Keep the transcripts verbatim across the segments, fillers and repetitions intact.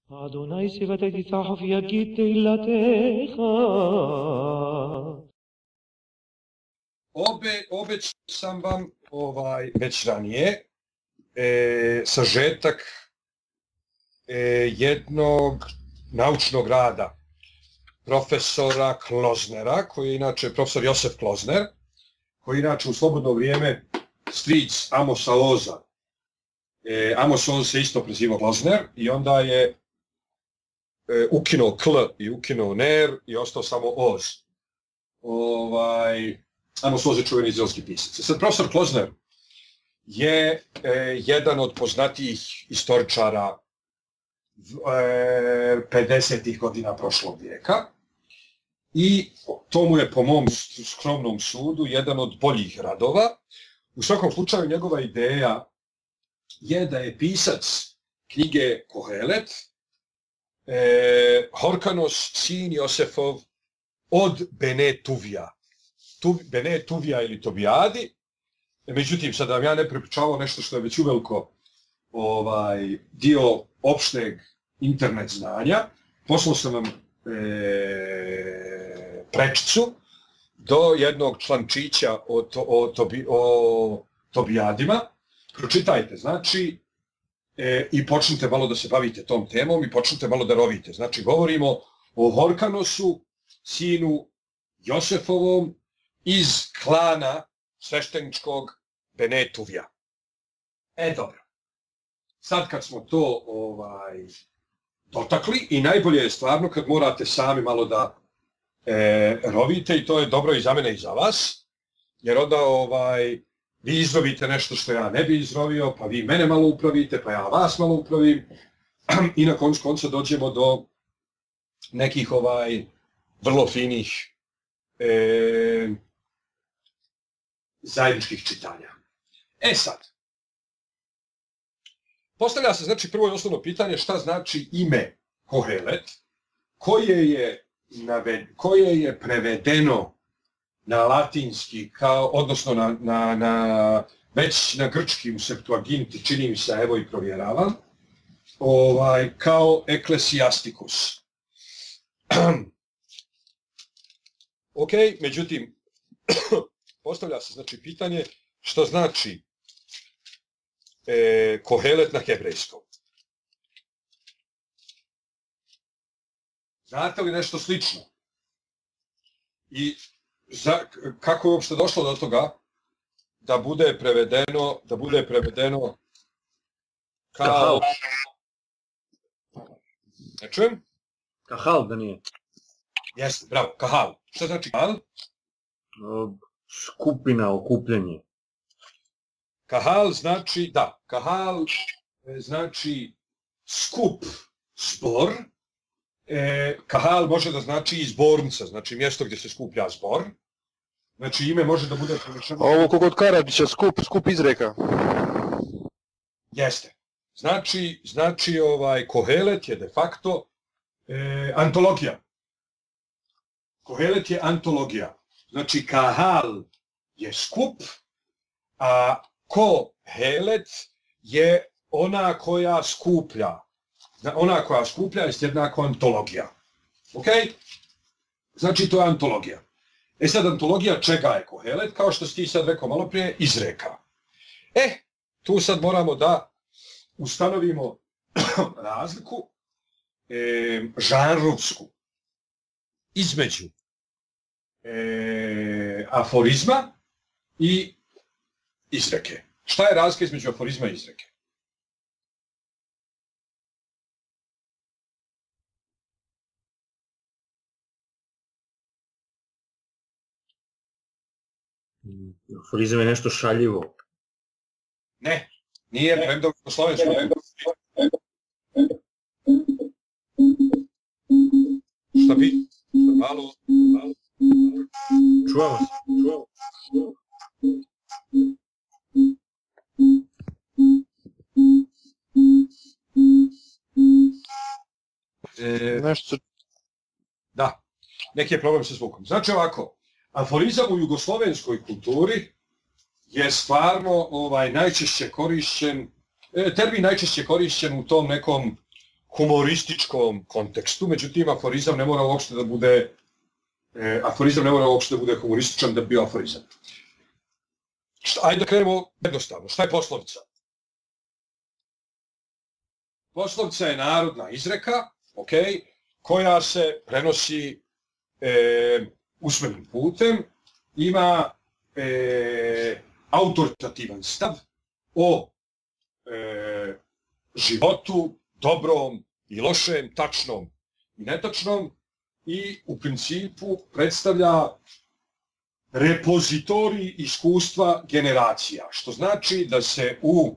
Adonai sivateti tahofi agite illatecha. Obe, obećao sam vam ovaj, već ranije e, sažetak e, jednog naučnog rada profesora Kloznera, koji je inače profesor Josef Klozner, koji je inače u slobodno vrijeme stric Amosa Oza. E, Amos Oz se isto prezivao Klozner i onda je e, ukinuo Kl i ukinuo Ner i ostao samo Oz. Ovaj, Amos Oz je čuveni izraelski pisac. Sad, profesor Klozner je e, jedan od poznatijih istoričara e, pedesetih godina prošlog vijeka i to mu je po mom skromnom sudu jedan od boljih radova. U svakom slučaju njegova ideja je da je pisac knjige Kohelet e, Horkanos, sin Josefov, od Bene Tuvija. Tu, Bene Tuvija ili Tobijadi. Međutim, sad da vam ja ne prepričavao nešto što je već uveliko ovaj, dio opšteg internet znanja, poslao sam vam e, prečicu do jednog člančića o, to, o, tobi, o Tobijadima. Pročitajte, znači, e, i počnite malo da se bavite tom temom i počnite malo da rovite. Znači, govorimo o Horkanosu, sinu Josefovom, iz klana svešteničkog Bene Tuvija. E, dobro. Sad kad smo to ovaj, dotakli, i najbolje je stvarno kad morate sami malo da e, rovite, i to je dobro i za mene i za vas, jer onda ovaj, vi izrovite nešto što ja ne bi izrovio, pa vi mene malo upravite, pa ja vas malo upravim, i na koncu konca dođemo do nekih ovaj, vrlo finih e, zajedničkih čitanja. E sad, postavlja se znači prvo i osnovno pitanje šta znači ime Kohelet, koje je, naved, koje je prevedeno na latinski, kao, odnosno na, na, na, već na grčki u Septuaginti, čini mi se, evo i provjeravam, ovaj, kao eklesiastikus. Ok, međutim, postavlja se znači pitanje što znači e, Kohelet na hebrejskom. Znate li nešto slično? I za, kako je uopšte došlo do toga da bude prevedeno, da bude prevedeno kao... Ne čujem? Kahal da nije. Jeste, bravo, kahal. Šta znači kahal? Skupina, okupljanje. Kahal znači, da, kahal znači skup, zbor. E, kahal može da znači i zbornica, znači mjesto gdje se skuplja zbor. Znači ime može da bude prilično... Ovo kod Karadžića, skup, skup izreka. Jeste. Znači, znači ovaj, Kohelet je de facto e, antologija. Kohelet je antologija. Znači, kahal je skup, a Kohelet je ona koja skuplja. Ona koja skuplja je jednako antologija. Ok? Znači, to je antologija. E sad, antologija čega je Kohelet? Kao što si ti sad rekao malo prije, izreka. E, tu sad moramo da ustanovimo razliku e, žanrovsku između e, aforizma i izreke. Šta je razlika između aforizma i izreke? Aforizam je nešto šaljivo. Ne, nije premda u slovensku. Šta bi? Malo, malo. Čuvamo se, čuvamo. E, Nešto... Da, neki je problem sa zvukom. Znači ovako, aforizam u jugoslovenskoj kulturi je stvarno ovaj, najčešće korišćen, termin najčešće korišćen u tom nekom humorističkom kontekstu, međutim aforizam ne mora uopšte da bude e, aforizam ne mora uopšte da bude humorističan da bi bio aforizam. Šta, ajde da krenemo jednostavno. Šta je poslovica? Poslovica je narodna izreka, okay, koja se prenosi e, usmenim putem, ima e, autoritativan stav o e, životu, dobrom i lošem, tačnom i netačnom i u principu predstavlja repozitorij iskustva generacija, što znači da se u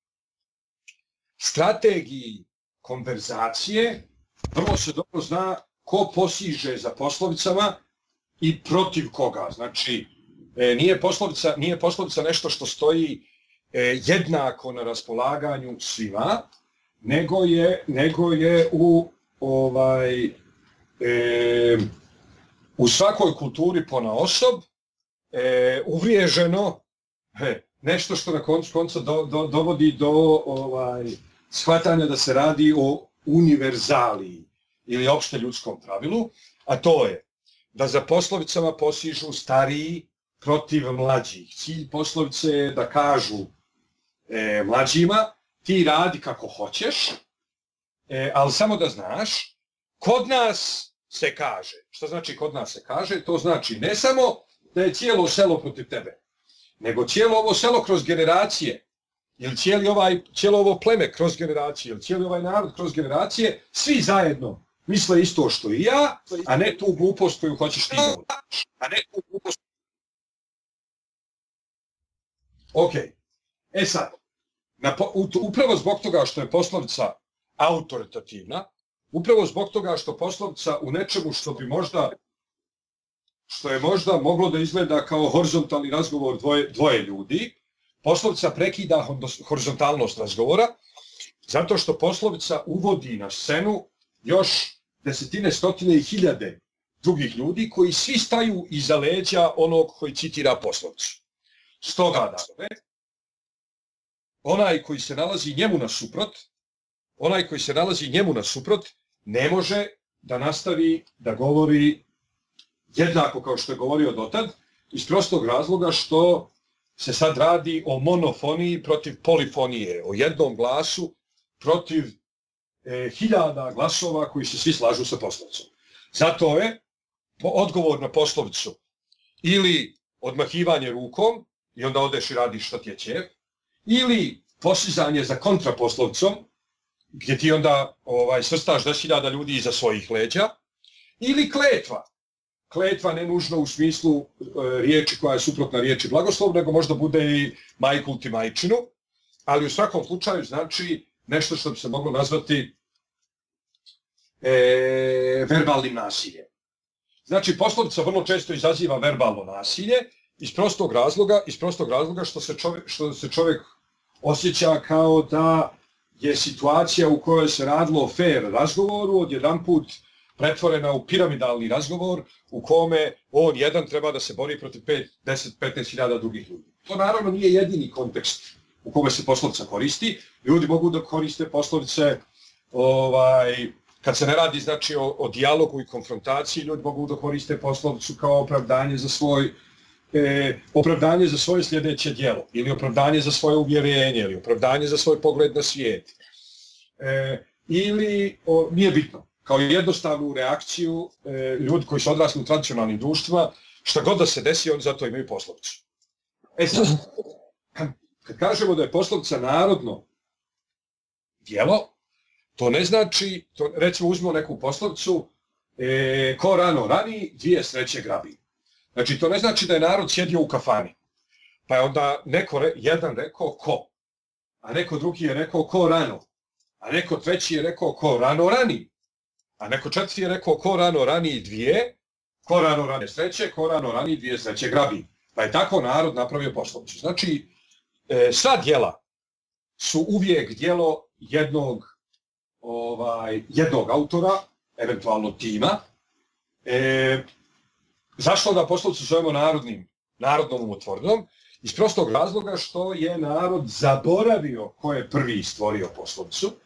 strategiji konverzacije vrlo se dobro zna ko posiže za poslovicama i protiv koga. Znači, nije poslovica, nije poslovica nešto što stoji jednako na raspolaganju svima, nego je, nego je u, ovaj, e, u svakoj kulturi ponaosob e, uvriježeno e, nešto što na koncu konca do, do, dovodi do ovaj, shvatanja da se radi o univerzaliji ili opšte ljudskom pravilu, a to je da za poslovicama posižu stariji protiv mlađih. Cilj poslovice je da kažu e, mlađima ti radi kako hoćeš, e, ali samo da znaš, kod nas se kaže. Što znači kod nas se kaže? To znači ne samo da je cijelo selo protiv tebe, nego cijelo ovo selo kroz generacije, ili cijeli ovaj, cijelo ovo pleme kroz generacije, ili cijeli ovaj narod kroz generacije, svi zajedno misle isto što i ja, a ne tu glupost koju hoćeš ti da udaš. A ne tu glupost. Ok, e sad, na, upravo zbog toga što je poslovica autoritativna, upravo zbog toga što poslovica u nečemu što bi možda, što je možda moglo da izgleda kao horizontalni razgovor dvoje, dvoje ljudi, poslovica prekida horizontalnost razgovora, zato što poslovica uvodi na scenu još desetine, stotine i hiljade drugih ljudi koji svi staju iza leđa onog koji citira poslovicu. Stoga, dakle, onaj koji se nalazi njemu nasuprot, onaj koji se nalazi njemu nasuprot, ne može da nastavi da govori jednako kao što je govorio dotad, iz prostog razloga što se sad radi o monofoniji protiv polifonije, o jednom glasu protiv e, hiljada glasova koji se svi slažu sa poslovicom. Zato je odgovor na poslovicu ili odmahivanje rukom i onda odeš i radiš šta ti je ćev, ili posizanje za kontraposlovicom, gdje ti onda ovaj, svrstaš deset hiljada ljudi iza svojih leđa, ili kletva. Kletva ne nužno u smislu e, riječi koja je suprotna riječi blagoslov, nego možda bude i majkulti majčinu, ali u svakom slučaju znači nešto što bi se moglo nazvati e, verbalnim nasiljem. Znači, poslovica vrlo često izaziva verbalno nasilje iz prostog razloga, iz prostog razloga što se čovjek, što se čovjek osjeća kao da je situacija u kojoj se radilo o fair razgovoru odjedanput pretvorena u piramidalni razgovor u kome on jedan treba da se bori protiv pet, deset, petnaest hiljada drugih ljudi. To naravno nije jedini kontekst u kome se poslovica koristi. Ljudi mogu da koriste poslovice ovaj, kad se ne radi znači o, o dijalogu i konfrontaciji, ljudi mogu da koriste poslovicu kao opravdanje za svoj e, opravdanje za svoje sljedeće djelo, ili opravdanje za svoje uvjerenje, ili opravdanje za svoj pogled na svijet. E, ili, o, nije bitno, kao jednostavnu reakciju e, ljudi koji su odrasli u tradicionalnim društvima, šta god da se desi, oni zato imaju poslovicu. E sad, kad kažemo da je poslovica narodno djelo, to ne znači, to, recimo uzmemo neku poslovicu, e, ko rano rani, dvije sreće grabi. Znači, to ne znači da je narod sjedio u kafani, pa je onda neko, jedan rekao ko, a neko drugi je rekao ko rano, a neko treći je rekao ko rano rani, a neko četvrti je rekao ko rano rani dvije, ko rano rani sreće, ko rano rani dvije sreće grabi. Pa je tako narod napravio poslovicu. Znači, e, sva djela su uvijek djelo jednog, ovaj, jednog autora, eventualno tima. E, zašto da poslovicu zovemo narodnim, narodnom umotvornom? Iz prostog razloga što je narod zaboravio ko je prvi stvorio poslovicu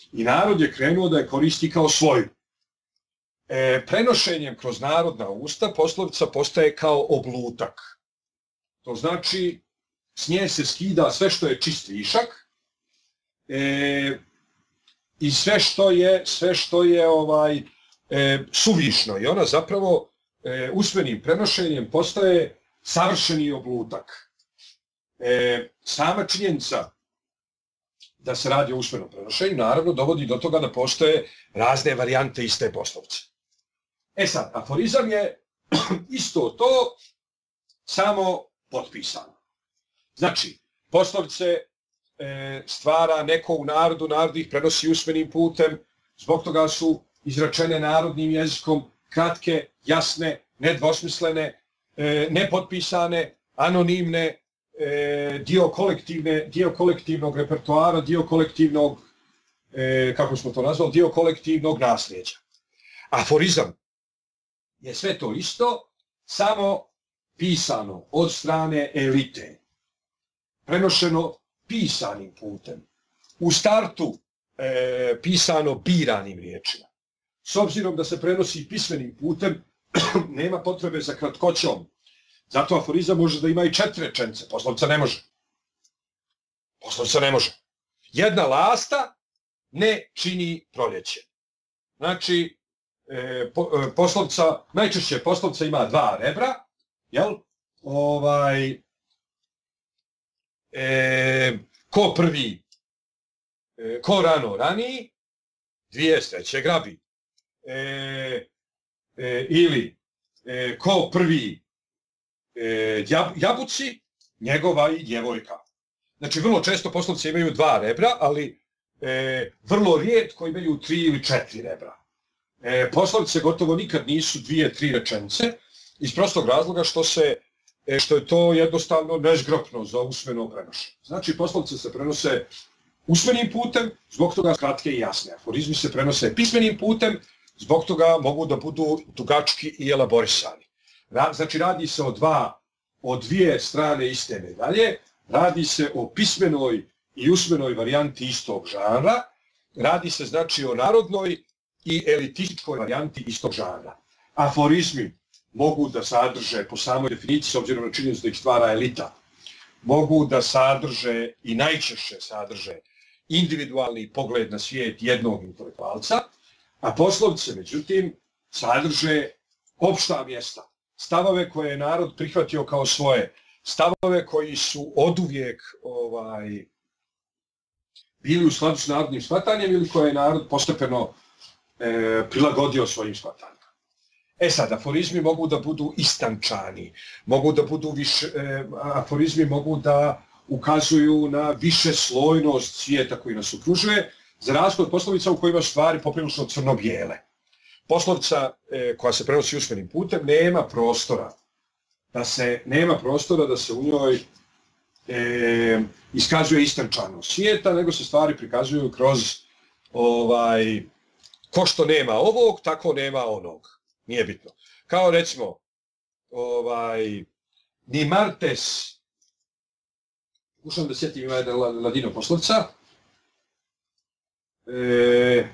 i narod je krenuo da je koristi kao svoju. E, prenošenjem kroz narodna usta poslovica postaje kao oblutak. To znači, s nje se skida sve što je čist višak e, i sve što je, sve što je ovaj, e, suvišno. I ona zapravo e, usmenim prenošenjem postaje savršeni oblutak. E, sama činjenica da se radi o usmenom prenošenju, naravno, dovodi do toga da postoje razne varijante iste poslovice. E sad, aforizam je isto to, samo potpisano. Znači, poslovice e, stvara neko u narodu, narod ih prenosi usmenim putem, zbog toga su izrečene narodnim jezikom, kratke, jasne, nedvosmislene, e, nepotpisane, anonimne, e, dio, kolektivne, dio kolektivnog repertoara, dio kolektivnog, e, kako smo to nazvali, dio kolektivnog nasljeđa. Aforizam je sve to isto, samo pisano od strane elite, prenošeno pisanim putem, u startu e, pisano biranim riječima. S obzirom da se prenosi pismenim putem, nema potrebe za kratkoćom. Zato aforizam može da ima i četiri rečenice, poslovica ne može. Poslovica ne može. Jedna lasta ne čini proljeće. Znači, e, po, e, poslovica, najčešće poslovica ima dva rebra, jel? Ovaj, e, ko prvi, e, ko rano raniji, dvije sreće grabi. E, e, ili e, ko prvi e, jabuci, njegova i djevojka. Znači, vrlo često poslovice imaju dva rebra, ali e, vrlo rijetko imaju tri ili četiri rebra. E, poslovice gotovo nikad nisu dvije, tri rečenice, iz prostog razloga što, se, e, što je to jednostavno nezgrapno za usmeno prenošenje. Znači, poslovice se prenose usmenim putem, zbog toga kratke i jasne. Aforizmi se prenose pismenim putem, zbog toga mogu da budu dugački i elaborisani. Ra, znači, radi se o, dva, o dvije strane iste medalje, radi se o pismenoj i usmenoj varijanti istog žanra, radi se, znači, o narodnoj i elitističkoj varijanti istog žanra. Aforizmi mogu da sadrže, po samoj definiciji, s obzirom na činjenicu da ih stvara elita, mogu da sadrže i najčešće sadrže individualni pogled na svijet jednog intelektualca, a poslovice, međutim, sadrže opšta mjesta, stavove koje je narod prihvatio kao svoje, stavove koji su oduvijek ovaj, bili u skladu s narodnim shvatanjem ili koje je narod postepeno e, prilagodio svojim shvatanjima. E sad, aforizmi mogu da budu istančani, mogu da budu više, e, aforizmi mogu da ukazuju na više slojnost svijeta koji nas okružuje, za razliku od poslovica u kojima stvari poprilično crno-bijele. Poslovica e, koja se prenosi usmenim putem nema prostora da se, nema prostora da se u njoj e, iskazuje istančanost svijeta, nego se stvari prikazuju kroz ovaj, ko što nema ovog, tako nema onog. Nije bitno. Kao recimo, ovaj, ni martes, ušam da sjetim, ima jedna ladino poslovca, e,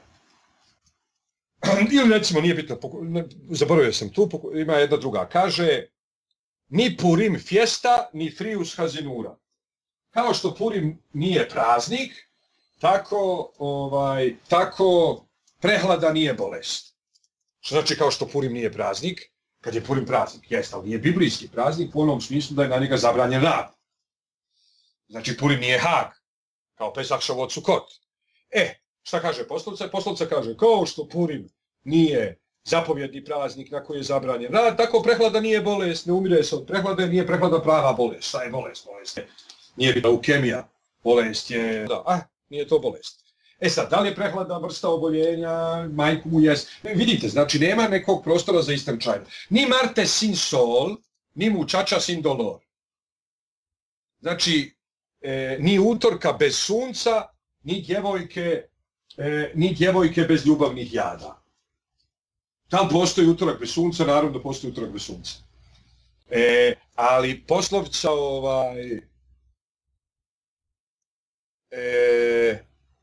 ili recimo, nije bitno, zaboravio sam tu, ima jedna druga, kaže, ni Purim fjesta, ni Frius hazinura. Kao što Purim nije praznik, tako, ovaj, tako prehlada nije bolest. Što znači kao što Purim nije praznik, kad je Purim praznik, jest, ali nije biblijski praznik u onom smislu da je na njega zabranjen rad. Znači Purim nije Hag, kao Pesach, Šavot, Sukot. E, šta kaže poslovica? Poslovica kaže, kao što Purim nije zapovjedni praznik na koji je zabranjen rad, tako prehlada nije bolest, ne umire se od prehlade, nije prehlada prava bolest. Šta je bolest? Bolest je, nije bila leukemija, bolest je, da, a, nije to bolest. E sad, da li je prehlada vrsta oboljenja, majku mu jest? Vidite, znači nema nekog prostora za istančanje. Ni Marte sin sol, ni mučača sin dolor. Znači, e, ni utorka bez sunca, ni djevojke, e, ni djevojke bez ljubavnih jada. Tam postoji utorak bez sunca, naravno da postoji utorak bez sunca. E, ali poslovica ovaj... E,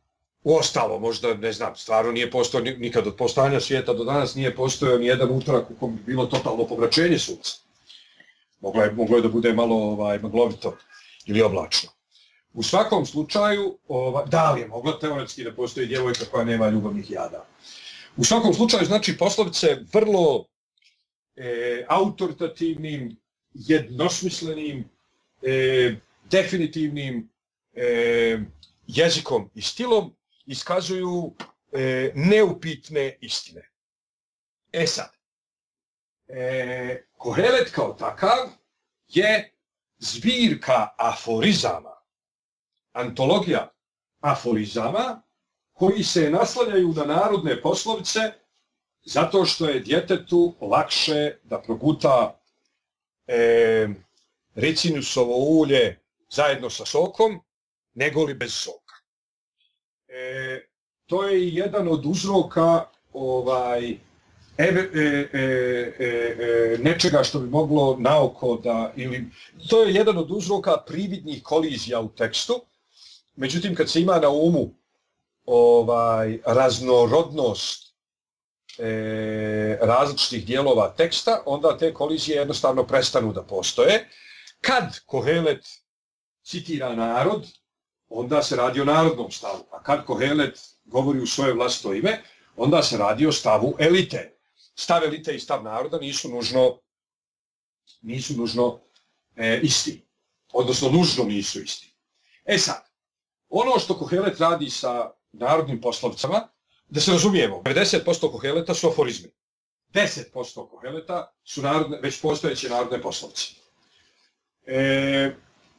Uostalo, možda, ne znam, stvarno nije postojao nikad od postojanja svijeta do danas nije postojao ni jedan utorak u kom bi bilo totalno pomračenje sunca. Moglo je, moglo je da bude malo ovaj, maglovito ili oblačno. U svakom slučaju, ovaj, da li je moglo teoretski da postoji djevojka koja nema ljubavnih jada. U svakom slučaju, znači, poslovice vrlo e, autoritativnim, jednosmislenim, e, definitivnim e, jezikom i stilom iskazuju e, neupitne istine. E sad, e, Kohelet kao takav je zbirka aforizama, antologija aforizama koji se naslanjaju na narodne poslovice zato što je djetetu lakše da proguta e, ricinusovo ulje zajedno sa sokom nego li bez soka. E, to je jedan od uzroka ovaj, e, e, e, e, nečega što bi moglo naoko da, ili to je jedan od uzroka prividnih kolizija u tekstu. Međutim, kad se ima na umu ovaj, raznorodnost e, različitih dijelova teksta, onda te kolizije jednostavno prestanu da postoje. Kad Kohelet citira narod, onda se radi o narodnom stavu, a kad Kohelet govori u svoje vlastito ime, onda se radi o stavu elite. Stav elite i stav naroda nisu nužno, nisu nužno e, isti, odnosno nužno nisu isti. E sad, ono što Kohelet radi sa narodnim poslovicama, da se razumijemo, devedeset posto Koheleta su aforizmi, deset posto Koheleta su narodne, već postojeće narodne poslovice. E,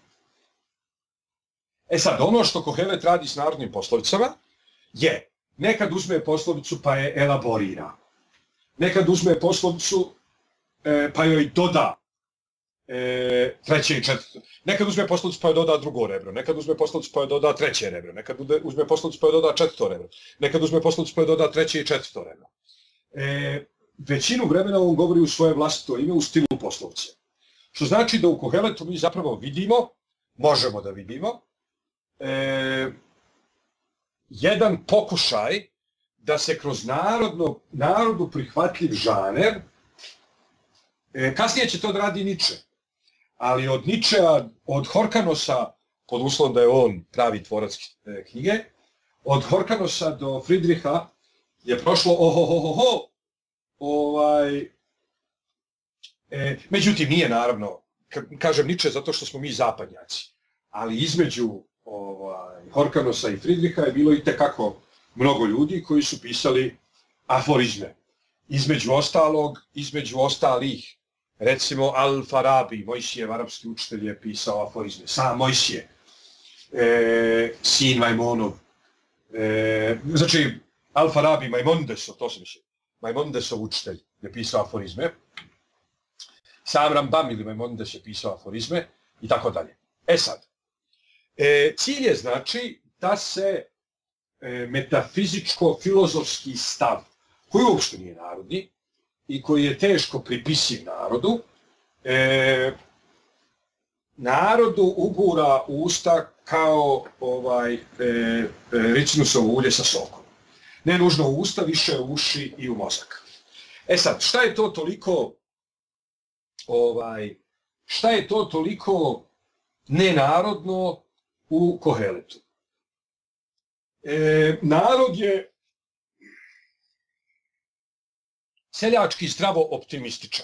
E sad, ono što Kohelet radi s narodnim poslovicama je, nekad uzme poslovicu pa je elaborira, nekad uzme poslovicu e, pa joj doda e, treće i četvrto, nekad uzme poslovicu pa joj doda drugo rebro, nekad uzme poslovicu pa joj doda treće rebro, nekad uzme poslovicu pa joj doda četvrto rebro, nekad uzme poslovicu pa joj doda treće i četvrto rebro. E, većinu vremena on govori u svoje vlastito ime u stilu poslovice. Što znači da u Koheletu mi zapravo vidimo, možemo da vidimo, E, jedan pokušaj da se kroz narodno, narodu prihvatljiv žaner, e, kasnije će to da radi Niče, ali od Ničea, od Horkanosa, pod uslovom da je on pravi tvorac e, knjige, od Horkanosa do Fridriha je prošlo ohohohoho, ovaj, e, međutim nije naravno, kažem Niče zato što smo mi zapadnjaci, ali između Ovaj, Horkanosa i Fridriha je bilo i tekako mnogo ljudi koji su pisali aforizme. Između ostalog, između ostalih, recimo Al-Farabi, Mojsijev arapski učitelj je pisao aforizme. Sam Mojsije, e, sin Majmonov. E, znači, Al-Farabi, Majmondeso, to sam mislio, Majmondesov učitelj je pisao aforizme. Sam Rambam ili Majmondes je pisao aforizme i tako dalje. E sad, E, cilj je znači da se e, metafizičko-filozofski stav, koji uopšte nije narodni i koji je teško pripisiv narodu, e, narodu ugura u usta kao ovaj, e, ricinusovo ulje sa sokom. Ne nužno u usta, više u uši i u mozak. E sad, šta je to toliko, ovaj, šta je to toliko nenarodno u Koheletu? E, narod je seljački zdravo optimističan.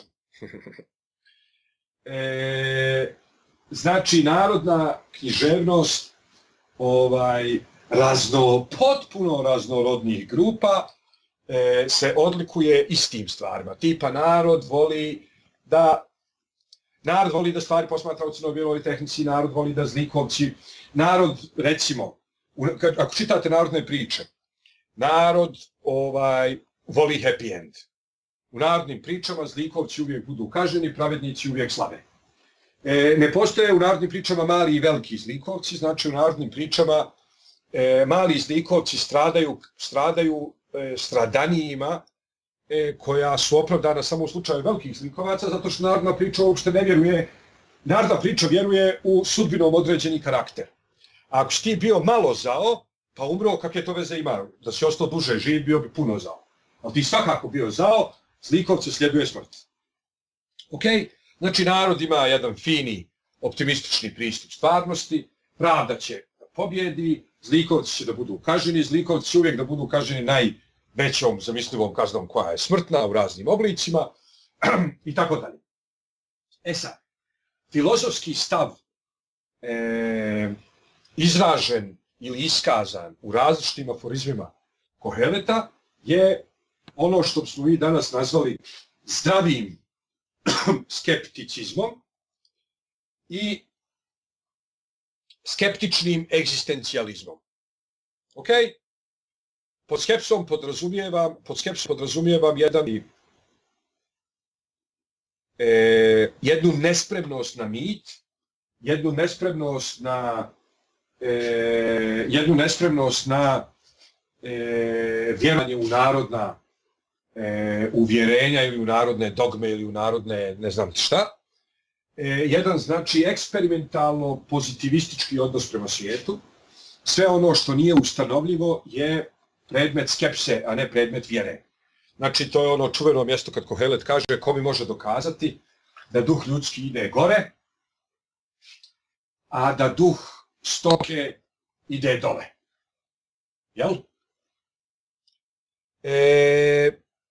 E, znači, narodna književnost ovaj, razno, potpuno raznorodnih grupa e, se odlikuje istim stvarima. Tipa, narod voli da Narod voli da stvari posmatra u crno-bijeloj tehnici, narod voli da zlikovci, narod, recimo, ako čitate narodne priče, narod ovaj, voli happy end. U narodnim pričama zlikovci uvijek budu kažnjeni, pravednici uvijek slave. E, ne postoje u narodnim pričama mali i veliki zlikovci, znači u narodnim pričama e, mali zlikovci stradaju, stradaju e, stradanijima, E, koja su opravdana samo u slučaju velikih zlikovaca, zato što narodna priča uopšte ne vjeruje, narodna priča vjeruje u sudbinom određeni karakter. A ako si ti bio malo zao, pa umro, kakve to veze ima? Da si ostao duže živ, bio bi puno zao. Ali ti svakako bio zao, zlikovce sljeduje smrt. Ok? Znači, narod ima jedan fini, optimistični pristup stvarnosti, pravda će da pobjedi, zlikovci će da budu kažnjeni, zlikovci će uvijek da budu kažnjeni najvećom zamislivom kaznom koja je smrtna u raznim oblicima i tako dalje. E sad, filozofski stav e, izražen ili iskazan u različitim aforizmima Koheleta je ono što smo mi danas nazvali zdravim skepticizmom i skeptičnim egzistencijalizmom. Ok? Pod skepsom podrazumijevam, pod skepsom podrazumijevam jedan, e, jednu nespremnost na mit, jednu nespremnost na e, jednu nespremnost na e, vjerovanje u narodna e, uvjerenja ili u narodne dogme ili u narodne ne znam šta. E, jedan znači eksperimentalno pozitivistički odnos prema svijetu. Sve ono što nije ustanovljivo je predmet skepse, a ne predmet vjere. Znači, to je ono čuveno mjesto kad Kohelet kaže ko mi može dokazati da duh ljudski ide gore, a da duh stoke ide dole. Jel? E,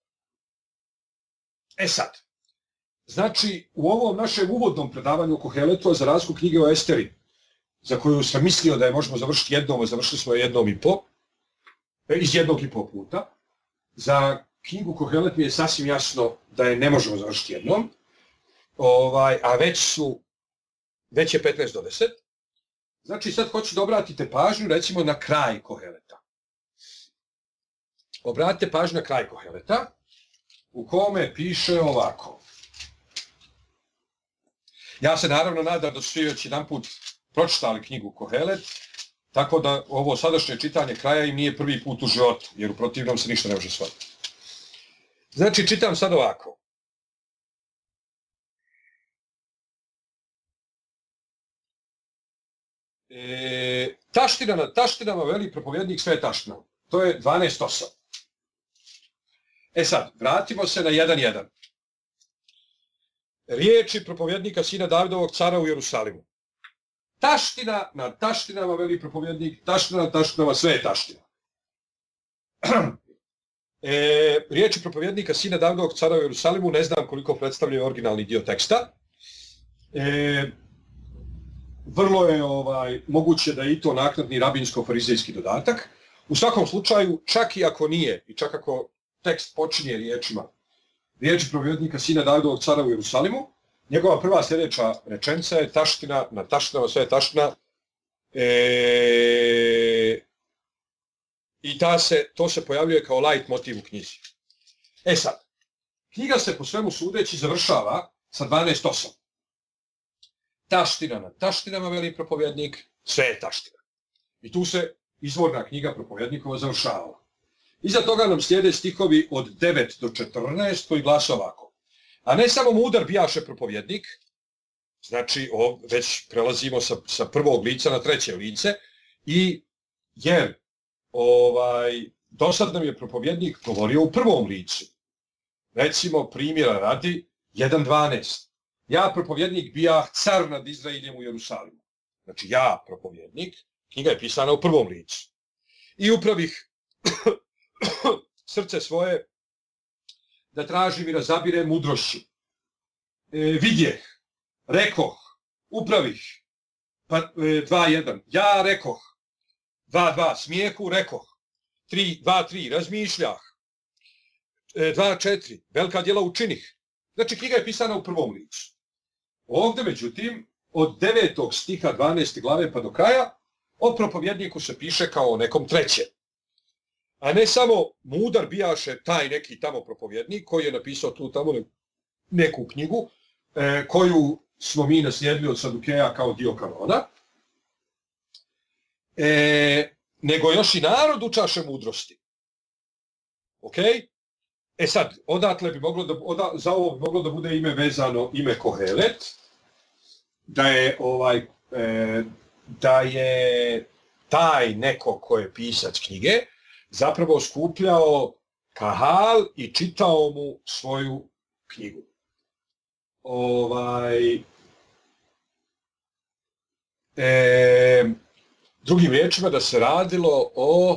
e sad, znači, u ovom našem uvodnom predavanju o Koheletu, za razliku knjige o Esteri, za koju sam mislio da je možemo završiti jednom, a završili smo je jednom i po, iz jednog i po puta. Za knjigu Kohelet mi je sasvim jasno da je ne možemo završiti jednom, ovaj, a već su, već je petnaest do deset. Znači sad hoću da obratite pažnju recimo na kraj Koheleta. Obratite pažnju na kraj Koheleta, u kome piše ovako. Ja se naravno nadam da su svi već jedan put pročitali knjigu Kohelet, tako da ovo sadašnje čitanje kraja im nije prvi put u životu, jer u protivnom se ništa ne može shvatiti. Znači, čitam sad ovako. E, taština nad taštinama veli propovjednik sve taština. To je dvanaest osam. E sad, vratimo se na jedan jedan. Riječi propovjednika sina Davidovog cara u Jerusalimu. Taština nad taštinama, veli propovjednik, taština nad taštinama, sve je taština. E, riječi propovjednika sina Davidovog cara u Jerusalimu, ne znam koliko predstavljaju originalni dio teksta. E, vrlo je ovaj, moguće da je i to naknadni rabinsko-farizejski dodatak. U svakom slučaju, čak i ako nije, i čak ako tekst počinje riječima, riječi propovjednika sina Davidovog cara u Jerusalimu, njegova prva sljedeća rečenica je taština na taštinama, sve je taština. E, I ta se, to se pojavljuje kao light motiv u knjizi. E sad, knjiga se po svemu sudeći završava sa dvanaest osam. Taština na taštinama, veli propovjednik, sve je taština. I tu se izvorna knjiga propovjednikova završavala. Iza toga nam slijede stihovi od devet do četrnaest koji glase ovako. A ne samo mudar bijaše propovjednik, znači ov, već prelazimo sa, sa prvog lica na treće lice, i jer ovaj, do sad nam je propovjednik govorio u prvom licu. Recimo, primjera radi, jedan dvanaest. Ja, propovjednik, bijah car nad Izraeljem u Jerusalimu. Znači, ja, propovjednik, knjiga je pisana u prvom licu. I upravih srce svoje da tražim i razabirem mudrošću. E, vidjeh, rekoh, upravih, pa, e, dva jedan, ja rekoh, dva dva, smijehu rekoh, tri dva tri, razmišljah, e, dva četiri, velika djela učinih. Znači, knjiga je pisana u prvom licu. Ovdje, međutim, od devetog stiha dvanaeste glave pa do kraja, o propovjedniku se piše kao o nekom trećem. A ne samo mudar bijaše taj neki tamo propovjednik koji je napisao tu tamo neku knjigu e, koju smo mi naslijedili od Sadukeja kao dio kanona, e, nego još i narod učaše mudrosti. Ok? E sad, odatle bi moglo da, oda, za ovo bi moglo da bude ime vezano ime Kohelet, da je ovaj, e, da je taj neko ko je pisac knjige zapravo skupljao kahal i čitao mu svoju knjigu. Ovaj, e, drugim riječima da se radilo o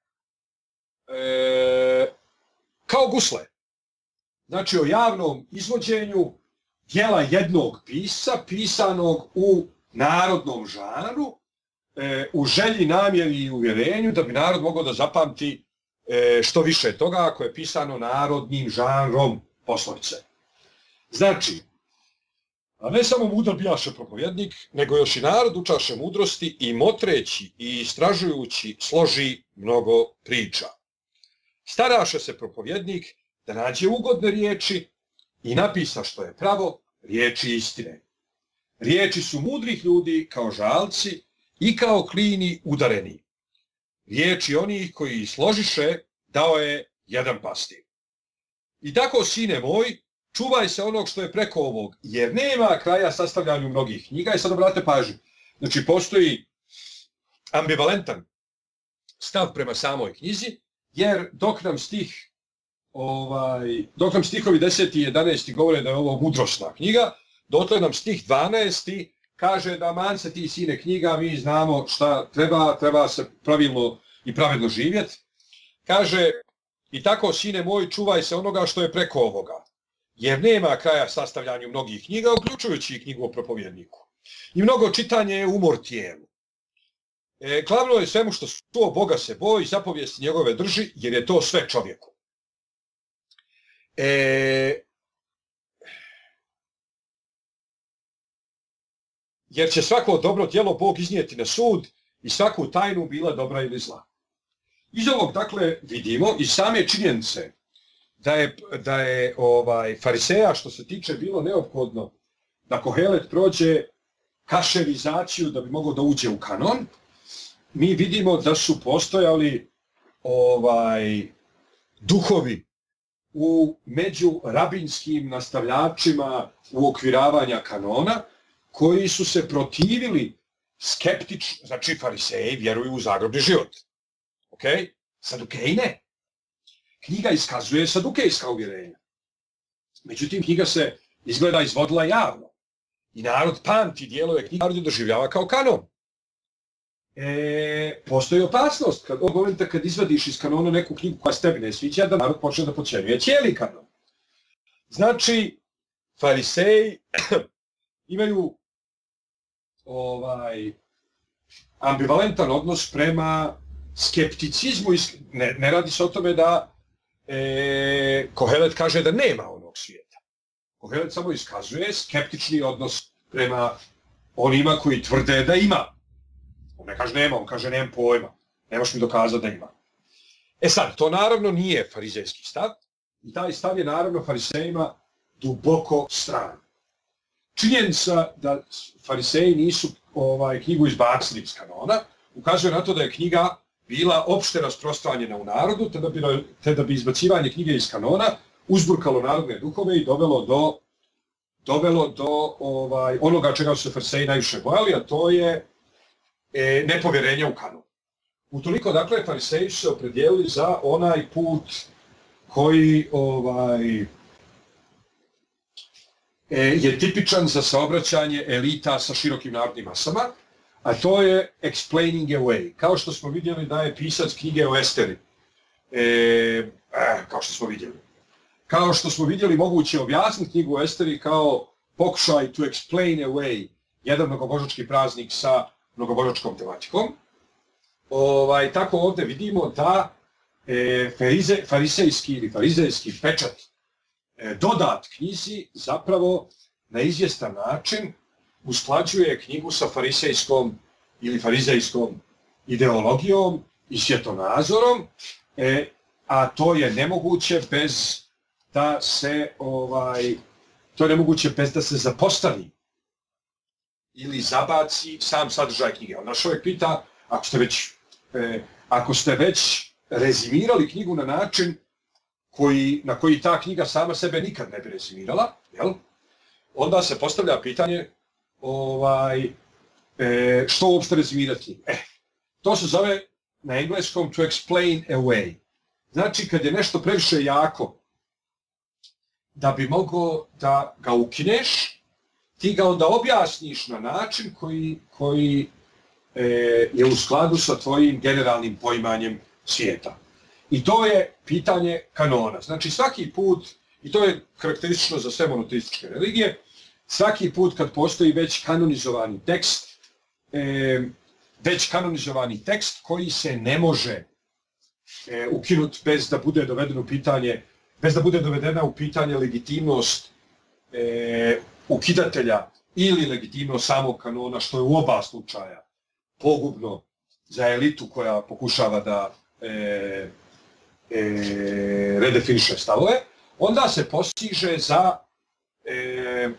e, kao gusle. Znači o javnom izvođenju djela jednog pisca, pisanog u narodnom žanru, e, u želji, namjeri i uvjerenju da bi narod mogao da zapamti e, što više toga ako je pisano narodnim žanrom poslovice. Znači, a ne samo mudar bijaše propovjednik, nego još i narod učaše mudrosti i motreći i istražujući složi mnogo priča. Staraše se propovjednik da nađe ugodne riječi i napisa što je pravo, riječi istine. Riječi su mudrih ljudi kao žalci i kao klini udareni. Riječi onih koji složiše dao je jedan pastir. I tako, sine moj, čuvaj se onog što je preko ovog, jer nema kraja sastavljanju mnogih knjiga. I sad obratite pažnju. Znači, postoji ambivalentan stav prema samoj knjizi, jer dok nam stih, ovaj, dok nam stihovi deseti i jedanaesti govore da je ovo mudrosna knjiga, dotle nam stih dvanaesti kaže da man se ti, sine, knjiga, mi znamo šta treba, treba se pravilno i pravedno živjeti. Kaže, i tako, sine moj, čuvaj se onoga što je preko ovoga, jer nema kraja sastavljanju mnogih knjiga, uključujući i knjigu o propovjedniku. I mnogo čitanje je umor tijelu. E, glavno je svemu što to Boga se boji, zapovijesti njegove drži, jer je to sve čovjeku. E, jer će svako dobro djelo Bog iznijeti na sud i svaku tajnu bila dobra ili zla. Iz ovog, dakle, vidimo i same činjenice da je, da je ovaj, fariseja, što se tiče, bilo neophodno da Kohelet prođe kašerizaciju da bi mogao da uđe u kanon. Mi vidimo da su postojali ovaj, duhovi u među rabinskim nastavljačima uokviravanja kanona, koji su se protivili skeptično, znači fariseji vjeruju u zagrobni život. Ok? Sadukeji ne. Knjiga iskazuje sadukejska uvjerenja. Međutim, knjiga se izgleda izvodila javno. I narod pamti dijelove knjige, narod je doživljava kao kanon. E, postoji opasnost, kad, od momenta kad izvadiš iz kanona neku knjigu koja se tebi ne sviđa, da narod počne da podcjenjuje cijeli kanon. Znači, fariseji imaju ovaj, ambivalentan odnos prema skepticizmu. Ne, ne radi se o tome da e, Kohelet kaže da nema onog svijeta. Kohelet samo iskazuje skeptični odnos prema onima koji tvrde da ima. On ne kaže nema, on kaže nemam pojma. Nemaš mi dokazati da ima. E sad, to naravno nije farizejski stav. I taj stav je naravno farisejima duboko stran. Činjenica da fariseji nisu ovaj, knjigu izbacili iz kanona ukazuje na to da je knjiga bila opšte rasprostranjena u narodu, te da bi, te da bi izbacivanje knjige iz kanona uzburkalo narodne duhove i dovelo do, dovelo do ovaj, onoga čega su se fariseji najviše bojali, a to je e, nepovjerenje u kanon. Utoliko, dakle, fariseji su se opredijelili za onaj put koji ovaj, e, je tipičan za saobraćanje elita sa širokim narodnim masama, a to je explaining away. Kao što smo vidjeli da je pisac knjige o Esteri. E, eh, kao što smo vidjeli. Kao što smo vidjeli, moguće objasniti knjigu o Esteri kao pokušaj to explain away jedan mnogobožački praznik sa mnogobožačkom tematikom. Ovaj, tako ovdje vidimo da e, farize, farisejski ili farizejski pečat e, dodat knjizi zapravo na izvjestan način usklađuje knjigu sa farisejskom ili farizejskom ideologijom i svjetonazorom, e, a to je nemoguće bez da se ovaj, to je nemoguće bez da se zapostavi ili zabaci sam sadržaj knjige. Onda čovjek pita, ako ste već, e, ako ste već rezimirali knjigu na način koji, na koji ta knjiga sama sebe nikad ne bi rezimirala, jel? Onda se postavlja pitanje ovaj, e, što uopšte rezimirati knjigu. E, to se zove na engleskom to explain away. Znači, kad je nešto previše jako, da bi mogao da ga ukineš, ti ga onda objasniš na način koji, koji e, je u skladu sa tvojim generalnim poimanjem svijeta. I to je pitanje kanona. Znači, svaki put, i to je karakteristično za sve monoteističke religije, svaki put kad postoji već kanonizovani tekst, e, već kanonizovani tekst koji se ne može e, ukinuti bez da bude dovedeno u pitanje, bez da bude dovedena u pitanje legitimnost e, ukidatelja ili legitimnost samog kanona, što je u oba slučaja pogubno za elitu koja pokušava da e, e, redefiniše stavove, onda se postiže za e,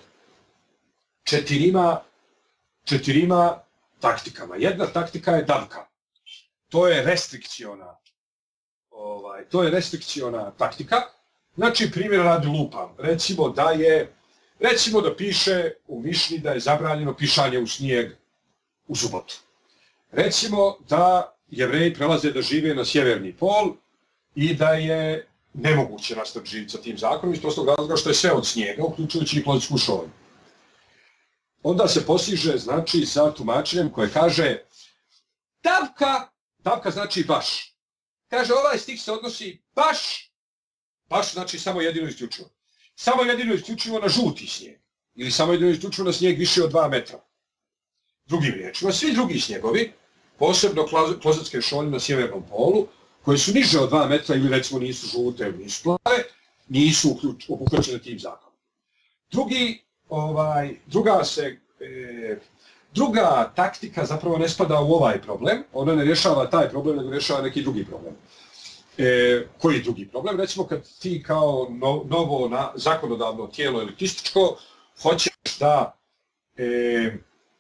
četirima, četirima taktikama. Jedna taktika je davka. To je restrikciona. Ovaj, to je restrikciona taktika. Znači, primjer radi lupam. Recimo da je, recimo da piše u Mišni da je zabranjeno pišanje u snijeg u subotu. Recimo da Jevreji prelaze da žive na sjeverni pol i da je nemoguće nastaviti živjeti sa tim zakonom iz prostog razloga što je sve od snijega, uključujući i klodsku šolju. Onda se postiže, znači, sa tumačenjem koje kaže davka, davka znači baš. Kaže, ovaj stih se odnosi baš, baš znači samo jedino isključivo. Samo jedino isključivo na žuti snijeg. Ili samo jedino isključivo na snijeg više od dva metra. Drugim riječima, svi drugi snjegovi, posebno klozetske šolje na sjevernom polu, koje su niže od dva metra ili recimo nisu žute ili nisu plave, nisu obuhvaćene tim zakonom. Drugi, ovaj, druga, se, e, druga taktika zapravo ne spada u ovaj problem, ona ne rješava taj problem, nego rješava neki drugi problem. E, koji drugi problem? Recimo kad ti kao no, novo na, zakonodavno tijelo elitističko hoćeš da e,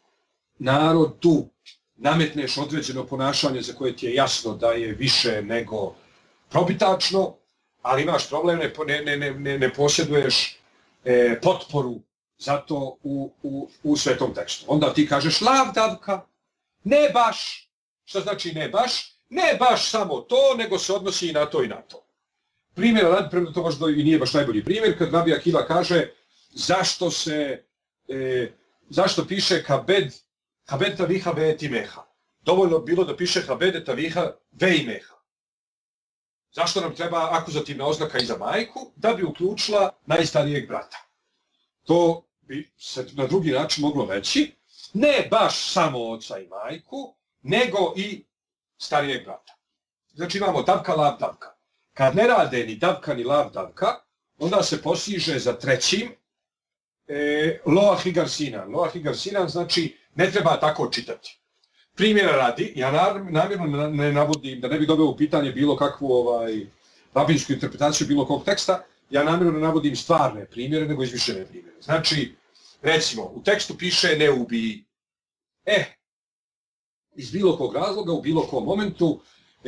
narodu nametneš određeno ponašanje za koje ti je jasno da je više nego probitačno, ali imaš problem, ne, ne, ne, ne, ne posjeduješ e, potporu za to u, u, u svetom tekstu. Onda ti kažeš lavdavka, ne baš. Što znači ne baš? Ne baš samo to, nego se odnosi i na to i na to. Primjer, radi, prema to možda i nije baš najbolji primjer, kad Rabi Akiva kaže zašto se, e, zašto piše kabed, kabed taviha ve etimeha. Dovoljno bilo da piše kabed taviha ve imeha. Zašto nam treba akuzativna oznaka iza majku? Da bi uključila najstarijeg brata. To bi se na drugi način moglo reći, ne baš samo oca i majku, nego i starijeg brata. Znači imamo davka, lav, davka. Kad ne rade ni davka ni lav, davka, onda se postiže za trećim e, loah i garsinan. Loah i garsinan znači ne treba tako čitati. Primjera radi, ja namjerno ne navodim, da ne bi dobio u pitanje bilo kakvu ovaj, rabinsku interpretaciju bilo kog teksta, ja namjerno ne navodim stvarne primjere, nego izmišljene primjere. Znači, recimo, u tekstu piše ne ubiji. E, iz bilo kog razloga, u bilo kom momentu,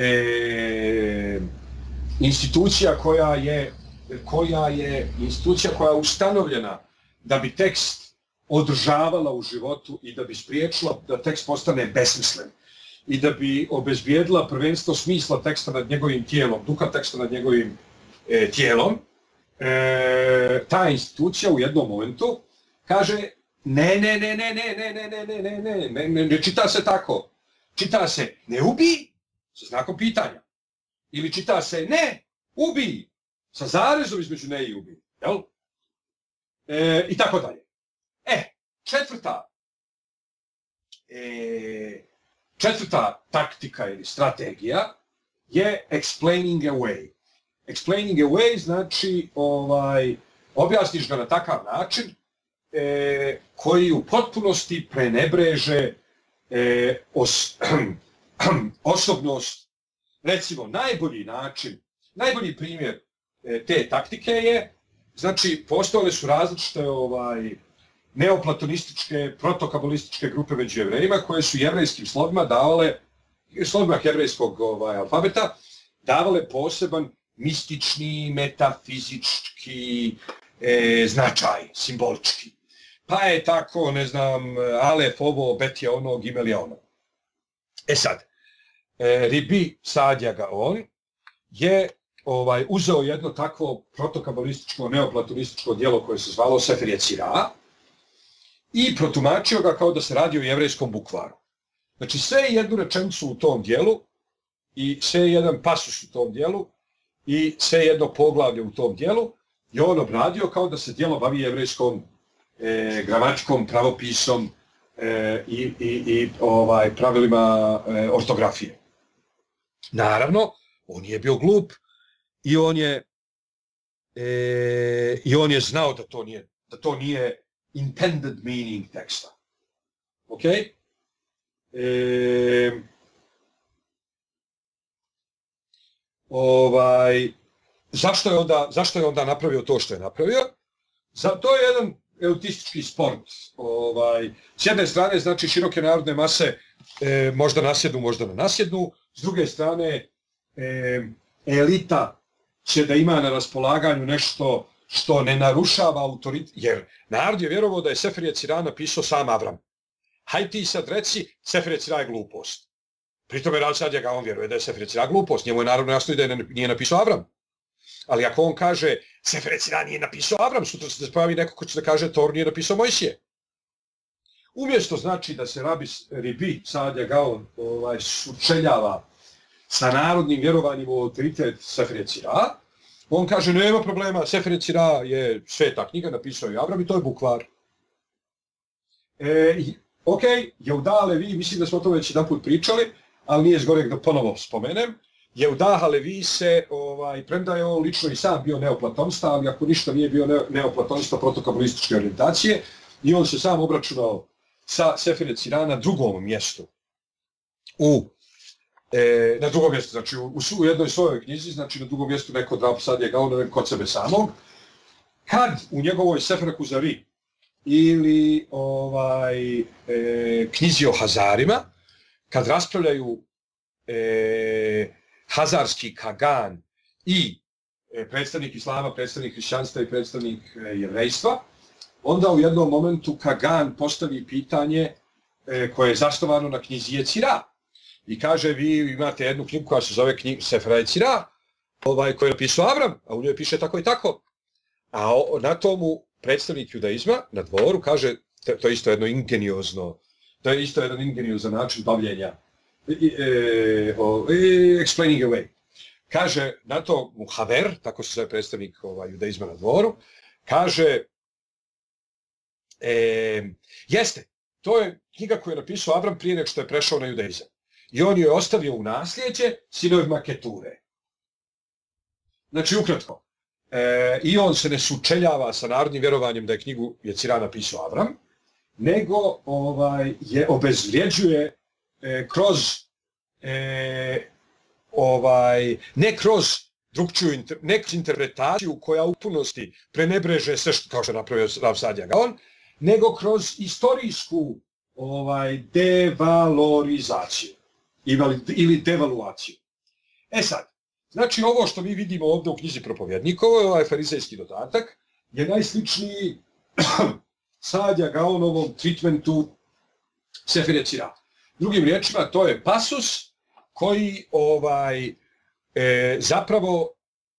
e, institucija koja je, koja je institucija koja je ustanovljena da bi tekst održavala u životu i da bi spriječila da tekst postane besmislen i da bi obezbijedila prvenstvo smisla teksta nad njegovim tijelom, duha teksta nad njegovim e, tijelom, e, ta institucija u jednom momentu kaže ne, ne, ne, ne, ne, ne, ne, ne, ne, ne, ne, ne, ne, ne čita se tako. Čita se ne ubij sa znakom pitanja. Ili čita se ne ubij sa zarezom između ne i ubij. Jel? E, I tako dalje. E, četvrta, e, četvrta taktika ili strategija je explaining away. Explaining away znači ovaj, objasniš ga na takav način e, koji u potpunosti prenebreže e, os, osobnost. Recimo, najbolji način, najbolji primjer e, te taktike je, znači, postojale su različite ovaj, neoplatonističke, protokabalističke grupe među jevrejima koje su jevrejskim slovima davale, slovima jevrejskog ovaj, alfabeta, davale poseban mistični, metafizički e, značaj, simbolički. Pa je tako, ne znam, alef ovo, bet je ono, gimel je ono. E sad, e, Ribi Saadja Gaon je ovaj, uzeo jedno takvo protokabalističko, neoplatonističko djelo koje se zvalo Sefer Yetzirah i protumačio ga kao da se radi o jevrejskom bukvaru. Znači sve jednu rečenicu u tom djelu i sve jedan pasus u tom djelu i sve jedno poglavlje u tom djelu je on obradio kao da se djelo bavi jevrejskom e, gramatikom, pravopisom e, i, i, i ovaj, pravilima e, ortografije. Naravno, on je bio glup i on je, e, i on je znao da to nije, da to nije intended meaning teksta. Ok? E, ovaj, zašto je onda, zašto je onda napravio to što je napravio? Za, to je jedan elitistički sport. Ovaj, s jedne strane, znači, široke narodne mase e, možda nasjednu, možda ne nasjednu. S druge strane, e, elita će da ima na raspolaganju nešto što ne narušava autoritet, jer narod je vjerovao da je Sefer Yetzirah napisao sam Avram. Hajde ti sad reci, Sefer Yetzirah je glupost. Pritom je Rav Saadja Gaon vjeruje da je Sefer Yetzirah glupost, njemu je naravno jasno i da je nije napisao Avram. Ali ako on kaže, Sefer Yetzirah nije napisao Avram, sutra se da pojavi neko ko će da kaže, Tor nije napisao Mojsije. Umjesto znači da se Rabi Ribi Saadja Gaon ovaj, sučeljava sa narodnim vjerovanjem u autoritet Sefer Yetzirah, on kaže, nema problema, Sefer Yetzirah je sveta knjiga, napisao je Avram i to je bukvar. E, ok, Jehuda Halevi, mislim da smo to već jedan put pričali, ali nije zgorek da ponovo spomenem. Jehuda Halevi se, ovaj, premda je on lično i sam bio neoplatonista, ali ako ništa nije bio neoplatonista protokabalističke orijentacije, i on se sam obračunao sa Sefer Yetzirah na drugom mjestu. U, e, na drugom mjestu, znači u, u jednoj svojoj knjizi, znači na drugom mjestu neko od Rav Saadja Gaona kod sebe samog, kad u njegovoj Sefer Kuzari ili ovaj, e, knjizi o Hazarima, kad raspravljaju e, Hazarski Kagan i e, predstavnik Islama, predstavnik hrišćanstva i predstavnik e, jevrejstva, onda u jednom momentu Kagan postavi pitanje e, koje je zasnovano na knjizi Yetzirah. I kaže, vi imate jednu knjigu koja se zove knjiga Sefer Yetzirah, ovaj, koju je napisao Avram, a u njoj piše tako i tako. A o, na tomu predstavnik judaizma na dvoru kaže, to je isto jedno ingeniozno, to je isto jedan ingeniozan način bavljenja, e, e, o, e, explaining away. Kaže, na to mu Haver, tako se zove predstavnik ovaj, judaizma na dvoru, kaže, e, jeste, to je knjiga koju je napisao Avram prije nego što je prešao na judaizam. I on ju je ostavio u nasljeđe sinovima Keture. Znači, ukratko, e, i on se ne sučeljava sa narodnim vjerovanjem da je knjigu Yetzirah napisao Avram, nego ovaj, je obezvrijeđuje e, kroz, e, ovaj, ne kroz drugčiju inter, ne kroz interpretaciju koja u punosti prenebreže sve što, kao što je napravio Rav Saadja Gaon, nego kroz istorijsku ovaj, devalorizaciju ili devaluaciju. E sad, znači ovo što mi vidimo ovdje u knjizi Propovjednikovo, ovaj farizejski dodatak, je najsličniji Saadja Gaonovom treatmentu Sefer Yetzirah. Drugim riječima, to je pasus koji ovaj, e, zapravo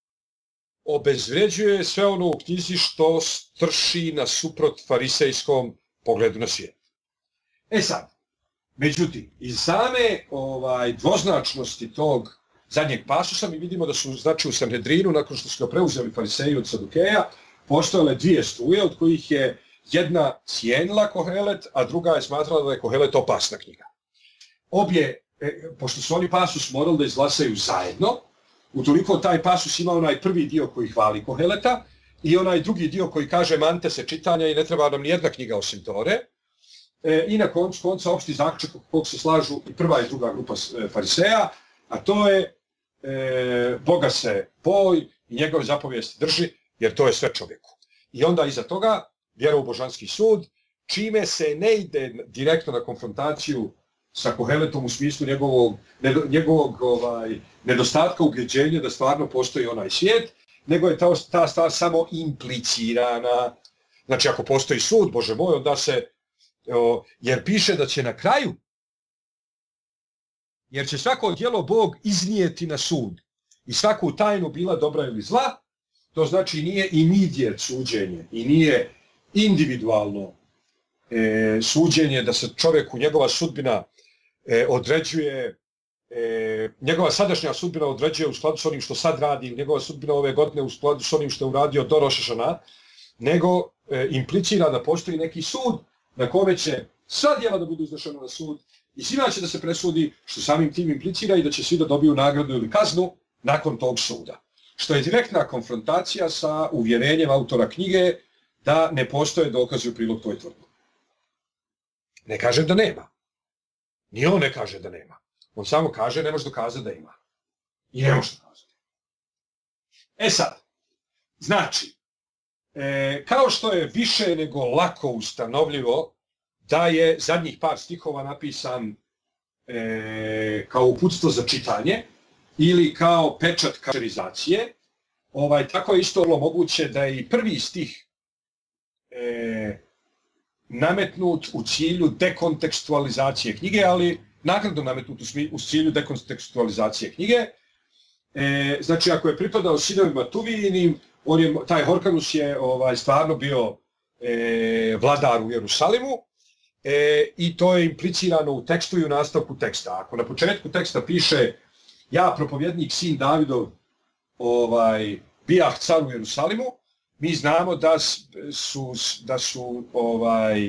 obezvređuje sve ono u knjizi što strši na suprot farisejskom pogledu na svijet. E sad, međutim, iz same ovaj, dvoznačnosti tog zadnjeg pasusa mi vidimo da su, znači, u Sanhedrinu, nakon što su ga preuzeli fariseji od Sadukeja, postojale dvije struje, od kojih je jedna cijenila Kohelet, a druga je smatrala da je Kohelet opasna knjiga. Obje, e, pošto su oni pasus morali da izglasaju zajedno, utoliko taj pasus ima onaj prvi dio koji hvali Koheleta i onaj drugi dio koji kaže mante se čitanja i ne treba nam nijedna knjiga osim Tore. E, I na koncu konca opšti zaključak kog se slažu i prva i druga grupa e, fariseja, a to je e, Boga se boj i njegove zapovijesti drži, jer to je sve čovjeku. I onda iza toga vjera u božanski sud, čime se ne ide direktno na konfrontaciju sa Koheletom u smislu njegovog, njegovog ovaj, nedostatka ubjeđenja da stvarno postoji onaj svijet, nego je ta, ta stvar samo implicirana. Znači, ako postoji sud, Bože moj, onda se, o, jer piše da će na kraju jer će svako djelo Bog iznijeti na sud. I svaku tajnu bila dobra ili zla, to znači nije immediate suđenje i nije individualno e, suđenje da se čovjeku njegova sudbina e, određuje, e, njegova sadašnja sudbina određuje u skladu s onim što sad radi, njegova sudbina ove godine u skladu s onim što je uradio do Roš ha-Šana, nego e, implicira da postoji neki sud na kome će sva djela da budu iznešena na sud i svima će da se presudi, što samim tim implicira i da će svi da dobiju nagradu ili kaznu nakon tog suda. Što je direktna konfrontacija sa uvjerenjem autora knjige da ne postoje dokazi u prilog toj tvrdnji. Ne kažem da nema. Ni on ne kaže da nema. On samo kaže ne može dokazati da ima. I ne može dokazati. E sad, znači, e, kao što je više nego lako ustanovljivo da je zadnjih par stihova napisan e, kao uputstvo za čitanje, ili kao pečat kašerizacije, ovaj, tako je isto moguće da je i prvi stih e, nametnut u cilju dekontekstualizacije knjige, ali naknadno nametnut u, smi, u cilju dekontekstualizacije knjige. E, znači, ako je pripadao sinovima Tuvijinim, on je, taj Horkanus je ovaj, stvarno bio e, vladar u Jerusalimu, e, i to je implicirano u tekstu i u nastavku teksta. Ako na početku teksta piše ja, propovjednik, sin Davidov, ovaj, bijah car u Jerusalimu, mi znamo da su, da su ovaj,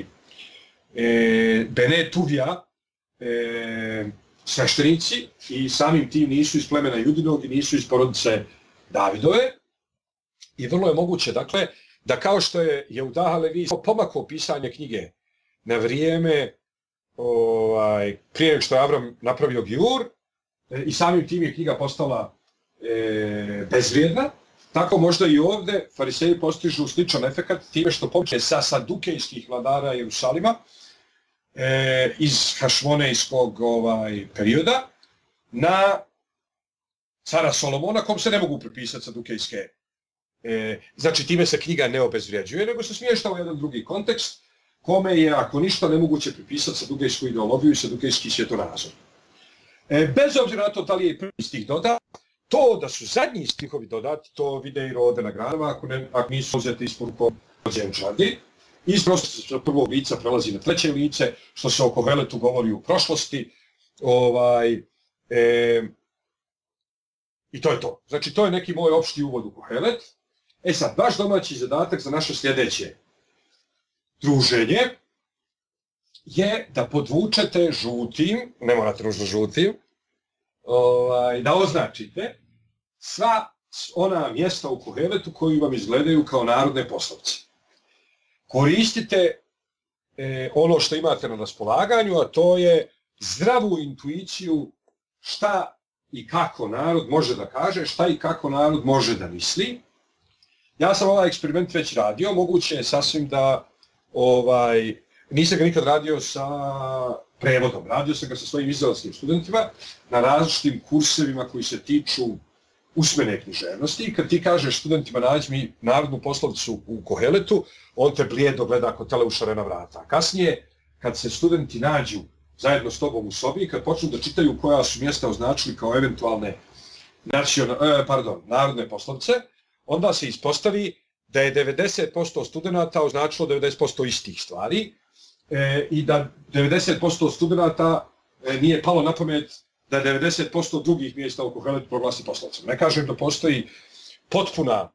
e, Bene Tuvija e, sveštenici i samim tim nisu iz plemena Judinog i nisu iz porodice Davidove. I vrlo je moguće, dakle, da kao što je Jehuda Halevi pomakao pisanje knjige na vrijeme ovaj, prije što je Avram napravio Giur, i samim tim je knjiga postala e, bezvrijedna, tako možda i ovdje fariseji postižu sličan efekat time što počne sa sadukejskih vladara Jerusalima e, iz hašmonejskog ovaj, perioda na cara Solomona, kom se ne mogu pripisati sadukejske. E, znači time se knjiga ne obezvrijeđuje, nego se smješta u jedan drugi kontekst, kome je, ako ništa, nemoguće pripisati sadukejsku ideologiju i sadukejski svjetonazor. E, bez obzira na to da li je prvi stih dodat, to da su zadnji stihovi dodati, to vide i Rode na granama, ako, ne, ako nisu uzeti isporukom Dženčadi. Iz prosto prvog lica prelazi na treće lice, što se o Koheletu govori u prošlosti. Ovaj, e, I to je to. Znači, to je neki moj opšti uvod u Kohelet. E sad, vaš domaći zadatak za naše sljedeće druženje je da podvučete žutim, ne morate nužno žutim, ovaj, da označite sva ona mjesta u Koheletu koji vam izgledaju kao narodne poslovce. Koristite e, ono što imate na raspolaganju, a to je zdravu intuiciju šta i kako narod može da kaže, šta i kako narod može da misli. Ja sam ovaj eksperiment već radio, moguće je sasvim da ovaj, nisam ga nikad radio sa prevodom, radio sam ga sa svojim izraelskim studentima na različitim kursevima koji se tiču usmene književnosti. I kad ti kažeš studentima nađi mi narodnu poslovicu u Koheletu, on te blijedo gleda kod tele u šarena vrata. Kasnije, kad se studenti nađu zajedno s tobom u sobi, kad počnu da čitaju koja su mjesta označili kao eventualne naciona, eh, pardon, narodne poslovice, onda se ispostavi da je devedeset posto studenta označilo devedeset posto istih stvari e, i da devedeset posto studenta e, nije palo na pamet da devedeset posto drugih mjesta u Koheletu proglasi poslovicom. Ne kažem da postoji potpuna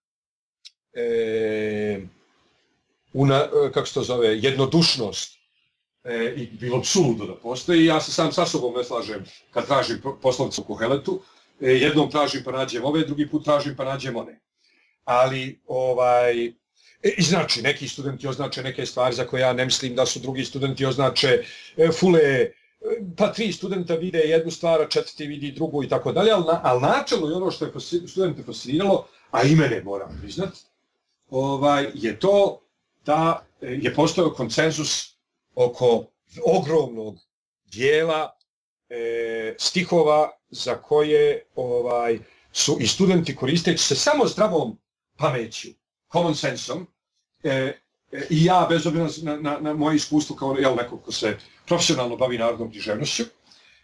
e, una, kako se to zove, jednodušnost e, i bilo suludo da postoji. Ja se sam sa sobom ne slažem kad tražim poslovicu u Koheletu. E, jednom tražim pa nađem ove, drugi put tražim pa nađem one. Ali, ovaj, i znači, neki studenti označe neke stvari za koje ja ne mislim da su drugi studenti označe e, fule, pa tri studenta vide jednu stvar, a četvrti vidi drugu i tako dalje, ali, na, ali načelno je ono što je studente fasciniralo, a i mene moram priznat, ovaj, je to da je postojao konsenzus oko ogromnog dijela e, stihova za koje ovaj, su i studenti koristeći se samo zdravom pameću, common sensom, e, e, i ja, bez obzira na, na, na moje iskustvo kao jel, neko ko se profesionalno bavi narodnom književnošću,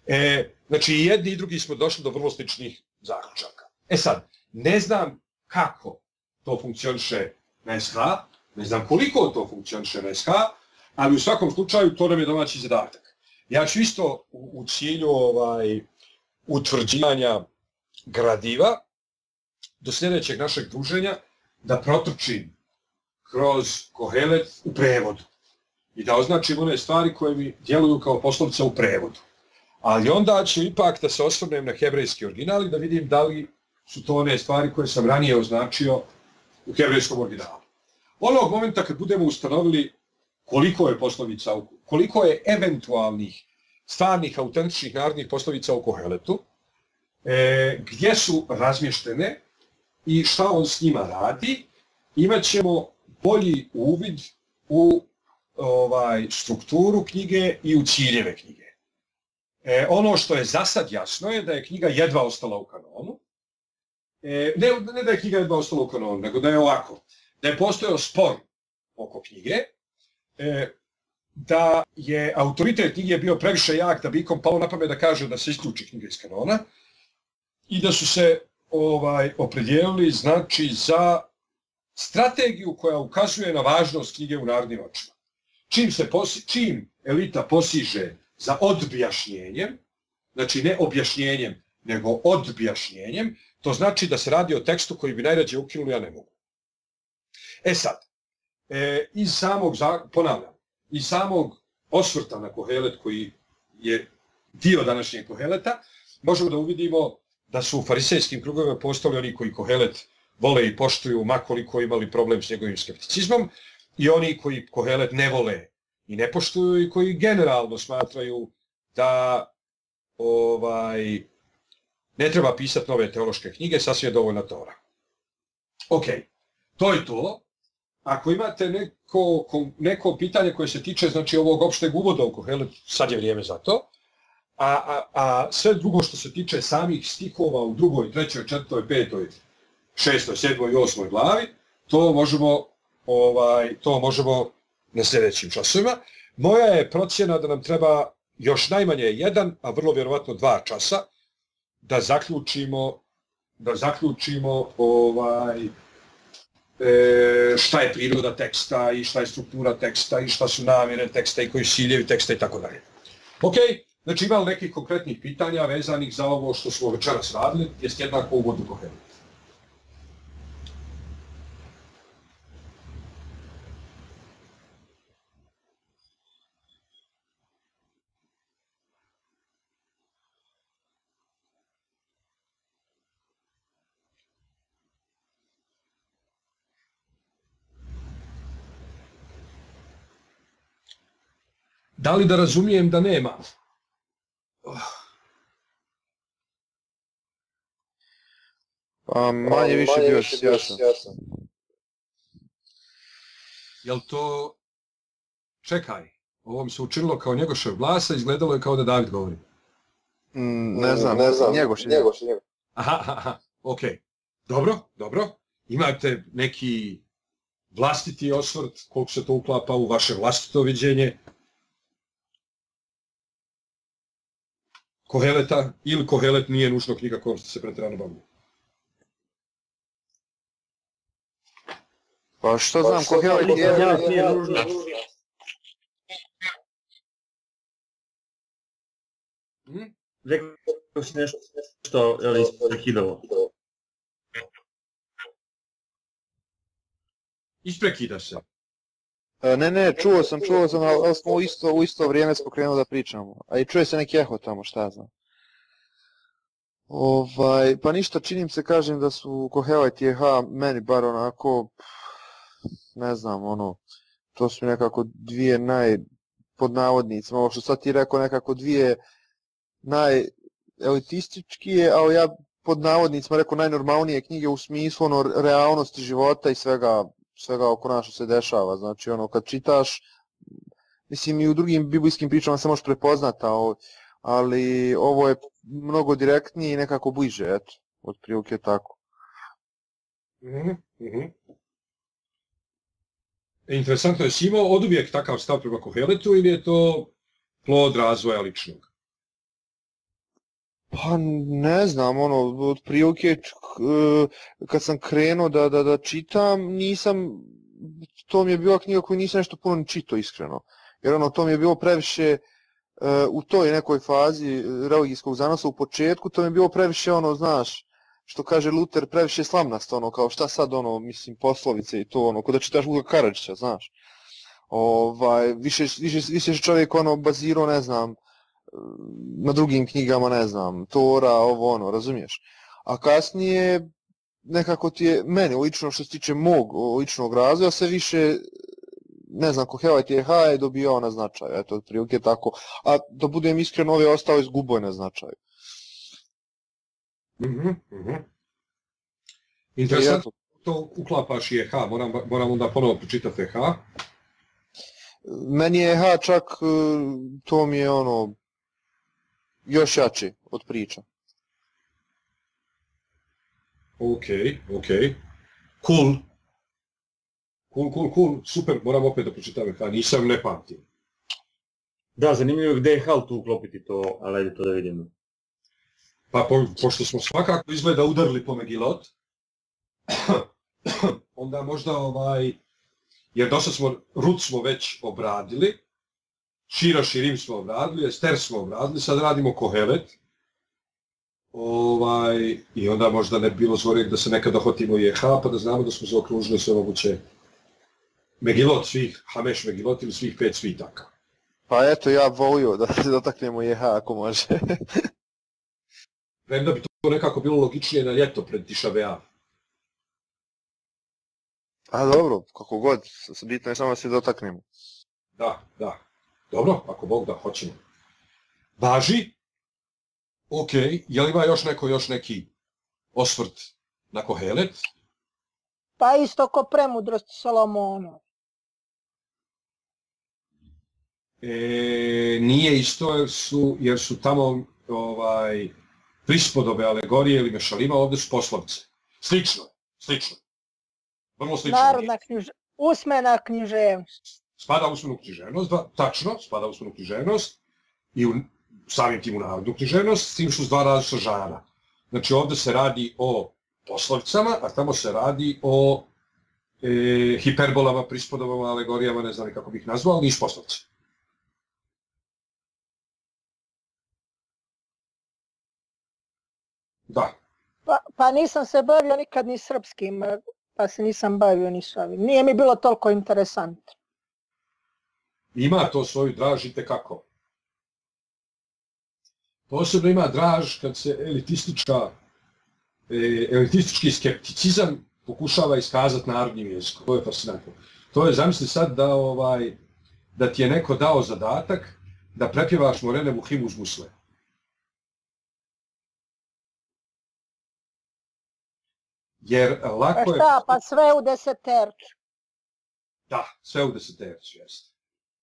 E, znači, i jedni i drugi smo došli do vrlo sličnih zaključaka. E sad, ne znam kako to funkcioniše na S H, ne znam koliko to funkcioniše na S H, ali u svakom slučaju to nam je domaći zadatak. Ja ću isto u, u cilju ovaj, utvrđivanja gradiva do sljedećeg našeg druženja da protrčim kroz Kohelet u prevodu i da označim one stvari koje mi djeluju kao poslovica u prevodu. Ali onda ću ipak da se osvrnem na hebrejski original i da vidim da li su to one stvari koje sam ranije označio u hebrejskom originalu. Onog momenta kad budemo ustanovili koliko je poslovica, koliko je eventualnih stvarnih, autentičnih narodnih poslovica u Koheletu, e, gdje su razmještene i šta on s njima radi, imat ćemo bolji uvid u ovaj, strukturu knjige i u ciljeve knjige. E, ono što je za sad jasno je da je knjiga jedva ostala u kanonu. E, ne, ne da je knjiga jedva ostala u kanonu, nego da je ovako. Da je postojao spor oko knjige, e, da je autoritet knjige bio previše jak da bi ikom palo na pamet da kaže da se isključi knjiga iz kanona i da su se ovaj, opredijelili znači, za strategiju koja ukazuje na važnost knjige u narodnim očima. Čim, se posi, čim elita posiže za odbjašnjenjem, znači ne objašnjenjem, nego odbjašnjenjem, to znači da se radi o tekstu koji bi najrađe ukinuli, a ne mogu. E sad, e, iz samog, ponavljam, iz samog osvrta na Kohelet koji je dio današnjeg Koheleta, možemo da uvidimo da su u farisejskim krugovima postali oni koji Kohelet vole i poštuju, makoliko imali problem s njegovim skepticizmom, i oni koji Kohelet ne vole i ne poštuju i koji generalno smatraju da ovaj, ne treba pisati nove teološke knjige, sasvim je dovoljna Tora. Ok, to je to. Ako imate neko, neko pitanje koje se tiče znači, ovog opšteg uvoda u Kohelet, sad je vrijeme za to. A, a, a sve drugo što se tiče samih stihova u drugoj, trećoj, četvrtoj, petoj, šestoj, sedmoj i osmoj glavi, to možemo, ovaj, to možemo na sljedećim časovima. Moja je procjena da nam treba još najmanje jedan, a vrlo vjerovatno dva časa, da zaključimo, da zaključimo ovaj, e, šta je priroda teksta i šta je struktura teksta i šta su namjere teksta i koji ciljevi teksta i tako dalje. Ok, znači ima li nekih konkretnih pitanja vezanih za ovo što smo večeras radili, jest jednako uvod u Kohelet. Da li da razumijem da nema? Pa manje više bio si jasan. Jel to... Čekaj, ovo mi se učinilo kao Njegošev glas, a izgledalo je kao da David govori. Mm, ne znam, ne znam. Njegoš, Njegoš. Aha, aha, ok. Dobro, dobro. Imate neki vlastiti osvrt, koliko se to uklapa u vaše vlastito viđenje Koheleta, ili Kohelet nije nužno knjiga kojom ste se pretjerano bavili? Pa što znam, Kohelet je... nije nužno. Hmm? Rekao si nešto, nešto je li isprekidalo? Isprekida se. Ne, ne, čuo sam, čuo sam, ali smo u isto, u isto vrijeme smo krenuli da pričamo. A i čuje se neki eho tamo, šta znam. Ovaj, pa ništa, činim se, kažem da su Kohelet i Eha meni bar onako, ne znam, ono, to su nekako dvije naj, pod navodnicima, ovo što sad ti rekao, nekako dvije najelitističkije, ali ja pod navodnicima rekao najnormalnije knjige u smislu ono, realnosti života i svega, svega oko nas što se dešava. Znači, ono, kad čitaš, mislim i u drugim biblijskim pričama se možeš prepoznati, ali ovo je mnogo direktnije i nekako bliže, eto, otprilike tako. Mm-hmm. Mm-hmm. Interesantno je, si imao od uvijek takav stav prema Koheletu ili je to plod razvoja ličnog? Pa ne znam, ono, od prilike kad sam krenuo da, da, da čitam, nisam, to mi je bila knjiga koju nisam nešto puno ni čitao iskreno. Jer ono, to mi je bilo previše, u toj nekoj fazi religijskog zanosa u početku, to mi je bilo previše ono, znaš, što kaže Luther, previše slamnasto, ono, kao šta sad, ono, mislim, poslovice i to, ono, kod da čitaš Vuka Karadžića, znaš. Ovaj, više, više, više čovjek, ono, bazirao, ne znam, na drugim knjigama, ne znam, Tora, ovo, ono, razumiješ. A kasnije, nekako ti je, meni, lično, što se tiče mog ličnog razvoja, sve više, ne znam, Kohelet je H je dobijao na značaju, eto, otprilike tako. A da budem iskren, ove je ostao izguboj na značaju. Mhm, mhm. Interesantno, to uklapaš i E H, moram, moram onda ponovo pročitati E H. Meni je E H čak, to mi je ono, još jače od priča. Ok, ok. Cool. Cool, cool, cool. Super, moram opet da pročitam E H, nisam, ne pamtim. Da, zanimljivo je gde je Hal tu uklopiti to, ali ajde to da vidimo. Pa po, pošto smo svakako izgleda udarili po Megilot, onda možda ovaj, jer dosta smo, Rut smo već obradili, Šira Širim smo obradili, Ester smo obradili, sad radimo Kohelet. Ovaj, i onda možda ne bi bilo zgorek da se nekada hotimo i E H, pa da znamo da smo zaokružili sve moguće Megilot svih, Hameš Megilot ili svih pet svitaka. Pa eto, ja volio da se dotaknemo E H ako može. Premda bi to nekako bilo logičnije na ljeto pred Tišavea. A dobro, kako god, bitno je samo da se dotaknemo. Da, da. Dobro, ako Bog da, hoćemo. Važi. Ok, je li ima još neko, još neki osvrt na Kohelet? Pa isto ko Premudrosti Solomonu. E, nije isto jer su, jer su tamo ovaj, prispodobe, alegorije ili mešalima, ovdje su poslovce. Slično, slično. Vrlo slično. Narodna knjiž... usmena književnost. Spada u usmenu književnost, da, tačno, spada u usmenu književnost i u, samim tim u narodnu književnost, s tim što su dva različita žana. Znači ovdje se radi o poslovicama, a tamo se radi o e, hiperbolama, prispodobama, alegorijama, ne znam kako bih ih nazvao, ali nisu poslovci. Da. Pa, pa nisam se bavio nikad ni srpskim, pa se nisam bavio ni s ovim. Nije mi bilo toliko interesantno. Ima to svoju draž i tekako. Posebno ima draž kad se elitistička, e, elitistički skepticizam pokušava iskazati narodnim jezikom. To je fascinantno. To je, zamisli sad da, ovaj, da ti je neko dao zadatak da prepjevaš Morenevu himnu uz gusle. Jer lako je... Pa šta, pa sve u desetercu. Da, sve u desetercu, jeste.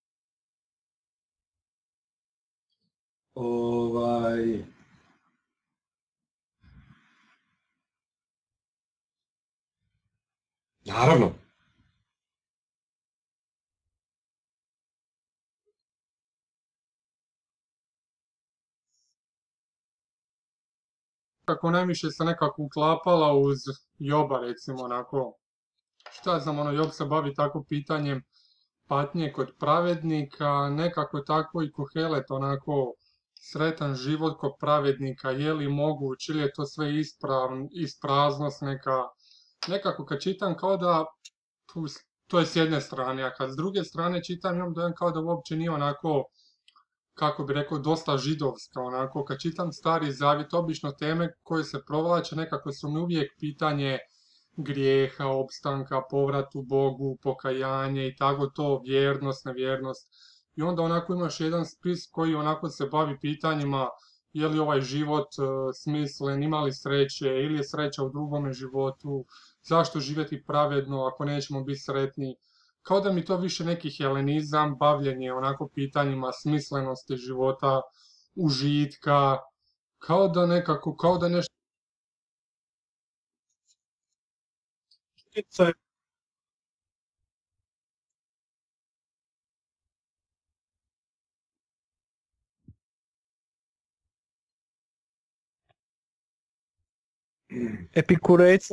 Ovaj... Naravno. Kako najviše se nekako uklapala uz Joba, recimo, onako, šta znam, ono, Job se bavi tako pitanjem patnje kod pravednika, nekako tako i Kohelet, onako, sretan život kod pravednika, je li moguć, ili je to sve ispravn, ispraznost neka, nekako kad čitam kao da, to je s jedne strane, a kad s druge strane čitam, imam dojam kao da uopće nije onako, kako bi rekao, dosta židovska, onako, kad čitam Stari Zavjet, obično teme koje se provlače, nekako su mi uvijek pitanje grijeha, opstanka, povratu Bogu, pokajanje i tako to, vjernost, nevjernost. I onda onako imaš jedan spis koji onako se bavi pitanjima je li ovaj život uh, smislen, ima li sreće, ili je sreća u drugome životu, zašto živjeti pravedno ako nećemo biti sretni. Kao da mi to više neki helenizam, bavljenje onako pitanjima smislenosti života, užitka, kao da nekako, kao da nešto... Epikurejca.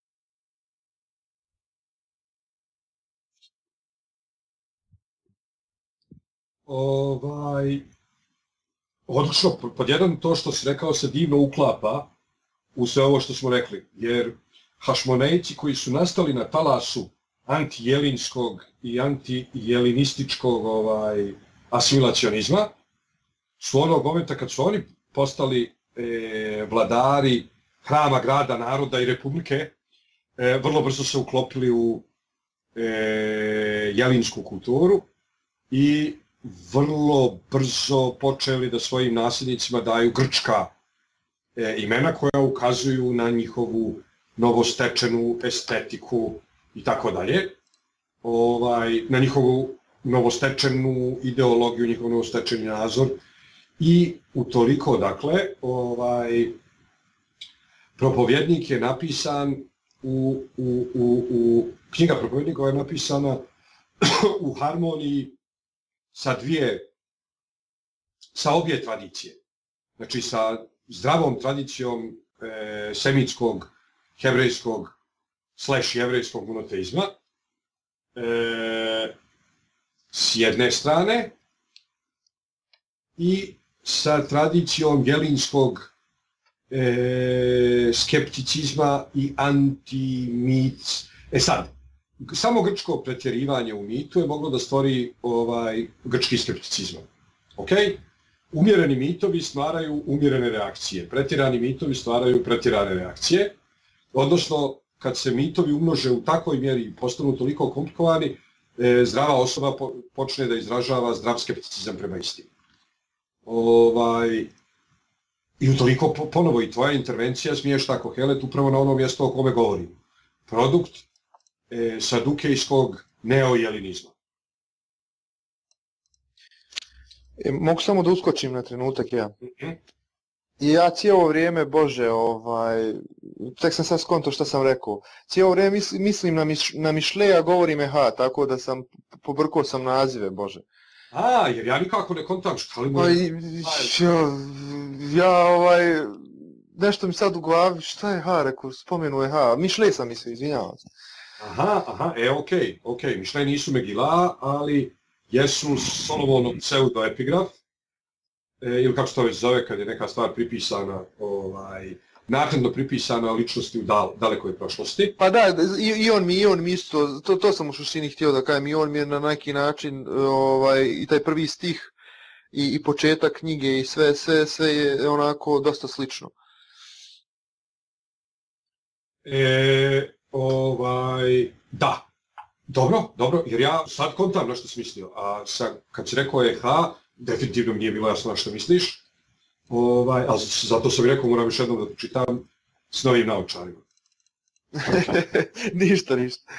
Ovaj, odlično, pod jedan to što si rekao se divno uklapa u sve ovo što smo rekli, jer Hašmonejci koji su nastali na talasu antijelinskog i antijelinističkog ovaj, asimilacionizma, su onog momenta kad su oni postali e, vladari hrama, grada, naroda i republike, e, vrlo brzo se uklopili u e, jelinsku kulturu i vrlo brzo počeli da svojim nasljednicima daju grčka e, imena koja ukazuju na njihovu novostečenu estetiku i tako dalje, ovaj, na njihovu novostečenu ideologiju, njihov novostečeni nazor i utoliko, dakle, ovaj, Propovjednik je napisan u, u, u, u knjiga Propovjednika je napisana u harmoniji sa dvije, sa obje tradicije. Znači sa zdravom tradicijom e, semitskog, hebrejskog, slash jevrejskog monoteizma e, s jedne strane i sa tradicijom jelinskog e, skepticizma i anti-mit. E sad, samo grčko pretjerivanje u mitu je moglo da stvori ovaj, grčki skepticizam. Okay? Umjereni mitovi stvaraju umjerene reakcije, pretjerani mitovi stvaraju pretjerane reakcije, odnosno kad se mitovi umnože u takvoj mjeri i postanu toliko komplikovani, e, zdrava osoba po, počne da izražava zdrav skepticizam prema istini. Ovaj, I utoliko ponovo i tvoja intervencija smješta Kohelet upravo na ono mjesto o kome govorim. Produkt e, sadukejskog neojelinizma. E, mogu samo da uskočim na trenutak ja. Mm-hmm. I ja cijelo vrijeme, Bože, ovaj, tek sam sad skonto što sam rekao, cijelo vrijeme mis, mislim na, miš, na Mišleja, govorim ha, tako da sam, pobrkao sam nazive, Bože. A, jer ja nikako ne kontam, šta li mu je... Ja, ja, ovaj, nešto mi sad u glavi, šta je ha, rekao, spomenuo je ha, Mišlej sam mislio, izvinjavam se. Aha, aha, e, okej, okay, okej, okay. Mišlej nisu Megila, ali jesu Solomonov pseudoepigraf, e, ili kako se to već zove, kad je neka stvar pripisana, ovaj, naknadno pripisana ličnosti u dal, dalekoj prošlosti. Pa da, i, i on mi, i on mi isto, to, to sam u suštini htio da kajem, i on mi je na neki način, ovaj, i taj prvi stih, i, i početak knjige, i sve, sve, sve je onako dosta slično. E, ovaj, da, dobro, dobro, jer ja sad kontam na što si mislio, a sad, kad si rekao je ha, definitivno mi nije bilo jasno na što misliš. Ovaj, ali zato sam rekao, moram još jednom da čitam s novim naočarima. ništa, ništa.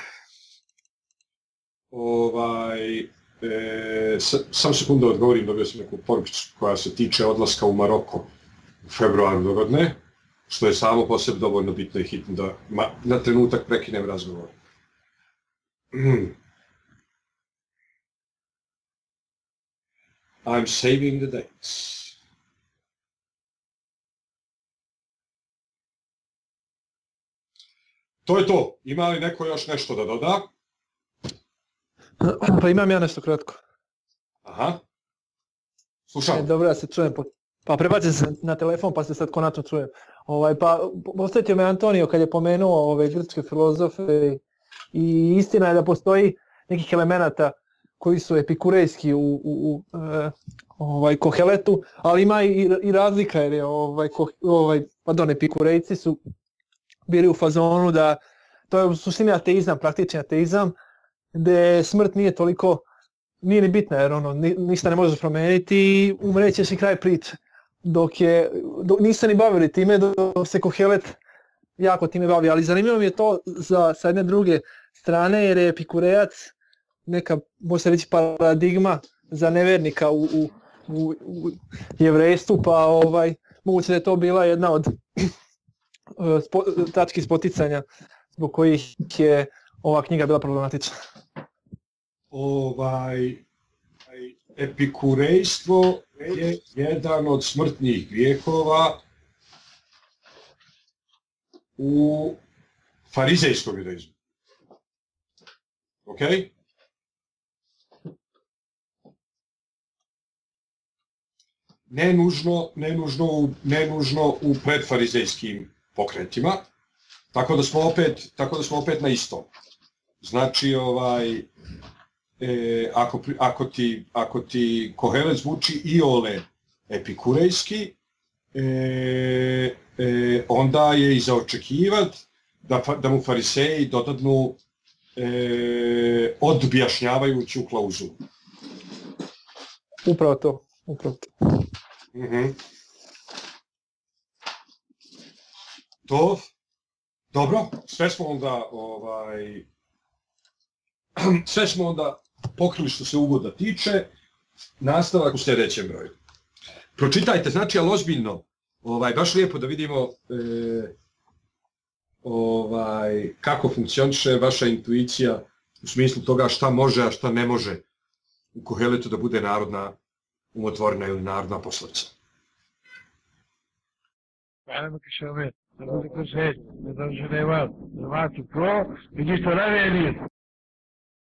Ovaj, e, s, sam sekundu odgovorim, dobio sam neku poručicu koja se tiče odlaska u Maroko u februaru dogodne, što je samo po sebi dovoljno bitno i hitno da ma, na trenutak prekinem razgovor. Mm. I'm saving the dates. To je to. Ima li neko još nešto da doda? Pa imam ja nešto kratko. Aha. Slušam. E, dobro, ja se čujem. Pa prebacim se na telefon pa se sad konačno čujem. Ovaj, pa posjetio me Antonio kad je pomenuo ove grčke filozofe i istina je da postoji nekih elemenata koji su epikurejski u, u, u e, ovaj, Koheletu, ali ima i, i razlika jer je ovaj, ko, ovaj, pardon, epikurejci su bili u fazonu da to je u suštini ateizam, praktični ateizam, gdje smrt nije toliko, nije ni bitna jer ono, ni, ništa ne možeš promijeniti i umrećeš i kraj priče. Dok je, dok niste ni bavili time, dok se Kohelet jako time bavi, ali zanimljivo mi je to za, sa jedne druge strane jer je epikurejac neka, može se reći, paradigma za nevernika u, u, u, u jevrejstvu, pa ovaj, moguće da je to bila jedna od Spo, tački spoticanja zbog kojih je ova knjiga bila problematična. Ovaj, epikurejstvo je jedan od smrtnih grijehova u farizejskom judaizmu. Ok? Ne nužno, ne nužno, u- ne nužno u predfarizejskim pokretima, tako da smo opet, tako da smo opet na istom. Znači, ovaj, e, ako, pri- ako, ti, ako ti Kohelet zvuči iole epikurejski, e, e, onda je i za očekivat da, fa- da mu fariseji dodadnu e, odobjašnjavajuću klauzulu. Upravo to, upravo to. Mhm. To, dobro, sve smo onda, ovaj, sve smo onda pokrili što se uvoda tiče, nastavak u sljedećem broju. Pročitajte, znači, ali ozbiljno, ovaj, baš lijepo da vidimo e, ovaj, kako funkcioniše vaša intuicija u smislu toga šta može, a šta ne može u Koheletu da bude narodna umotvorina ili narodna poslovica. Caramba, que chama, não sei o que é, não sei o que é, não sei o que é, não sei o que é,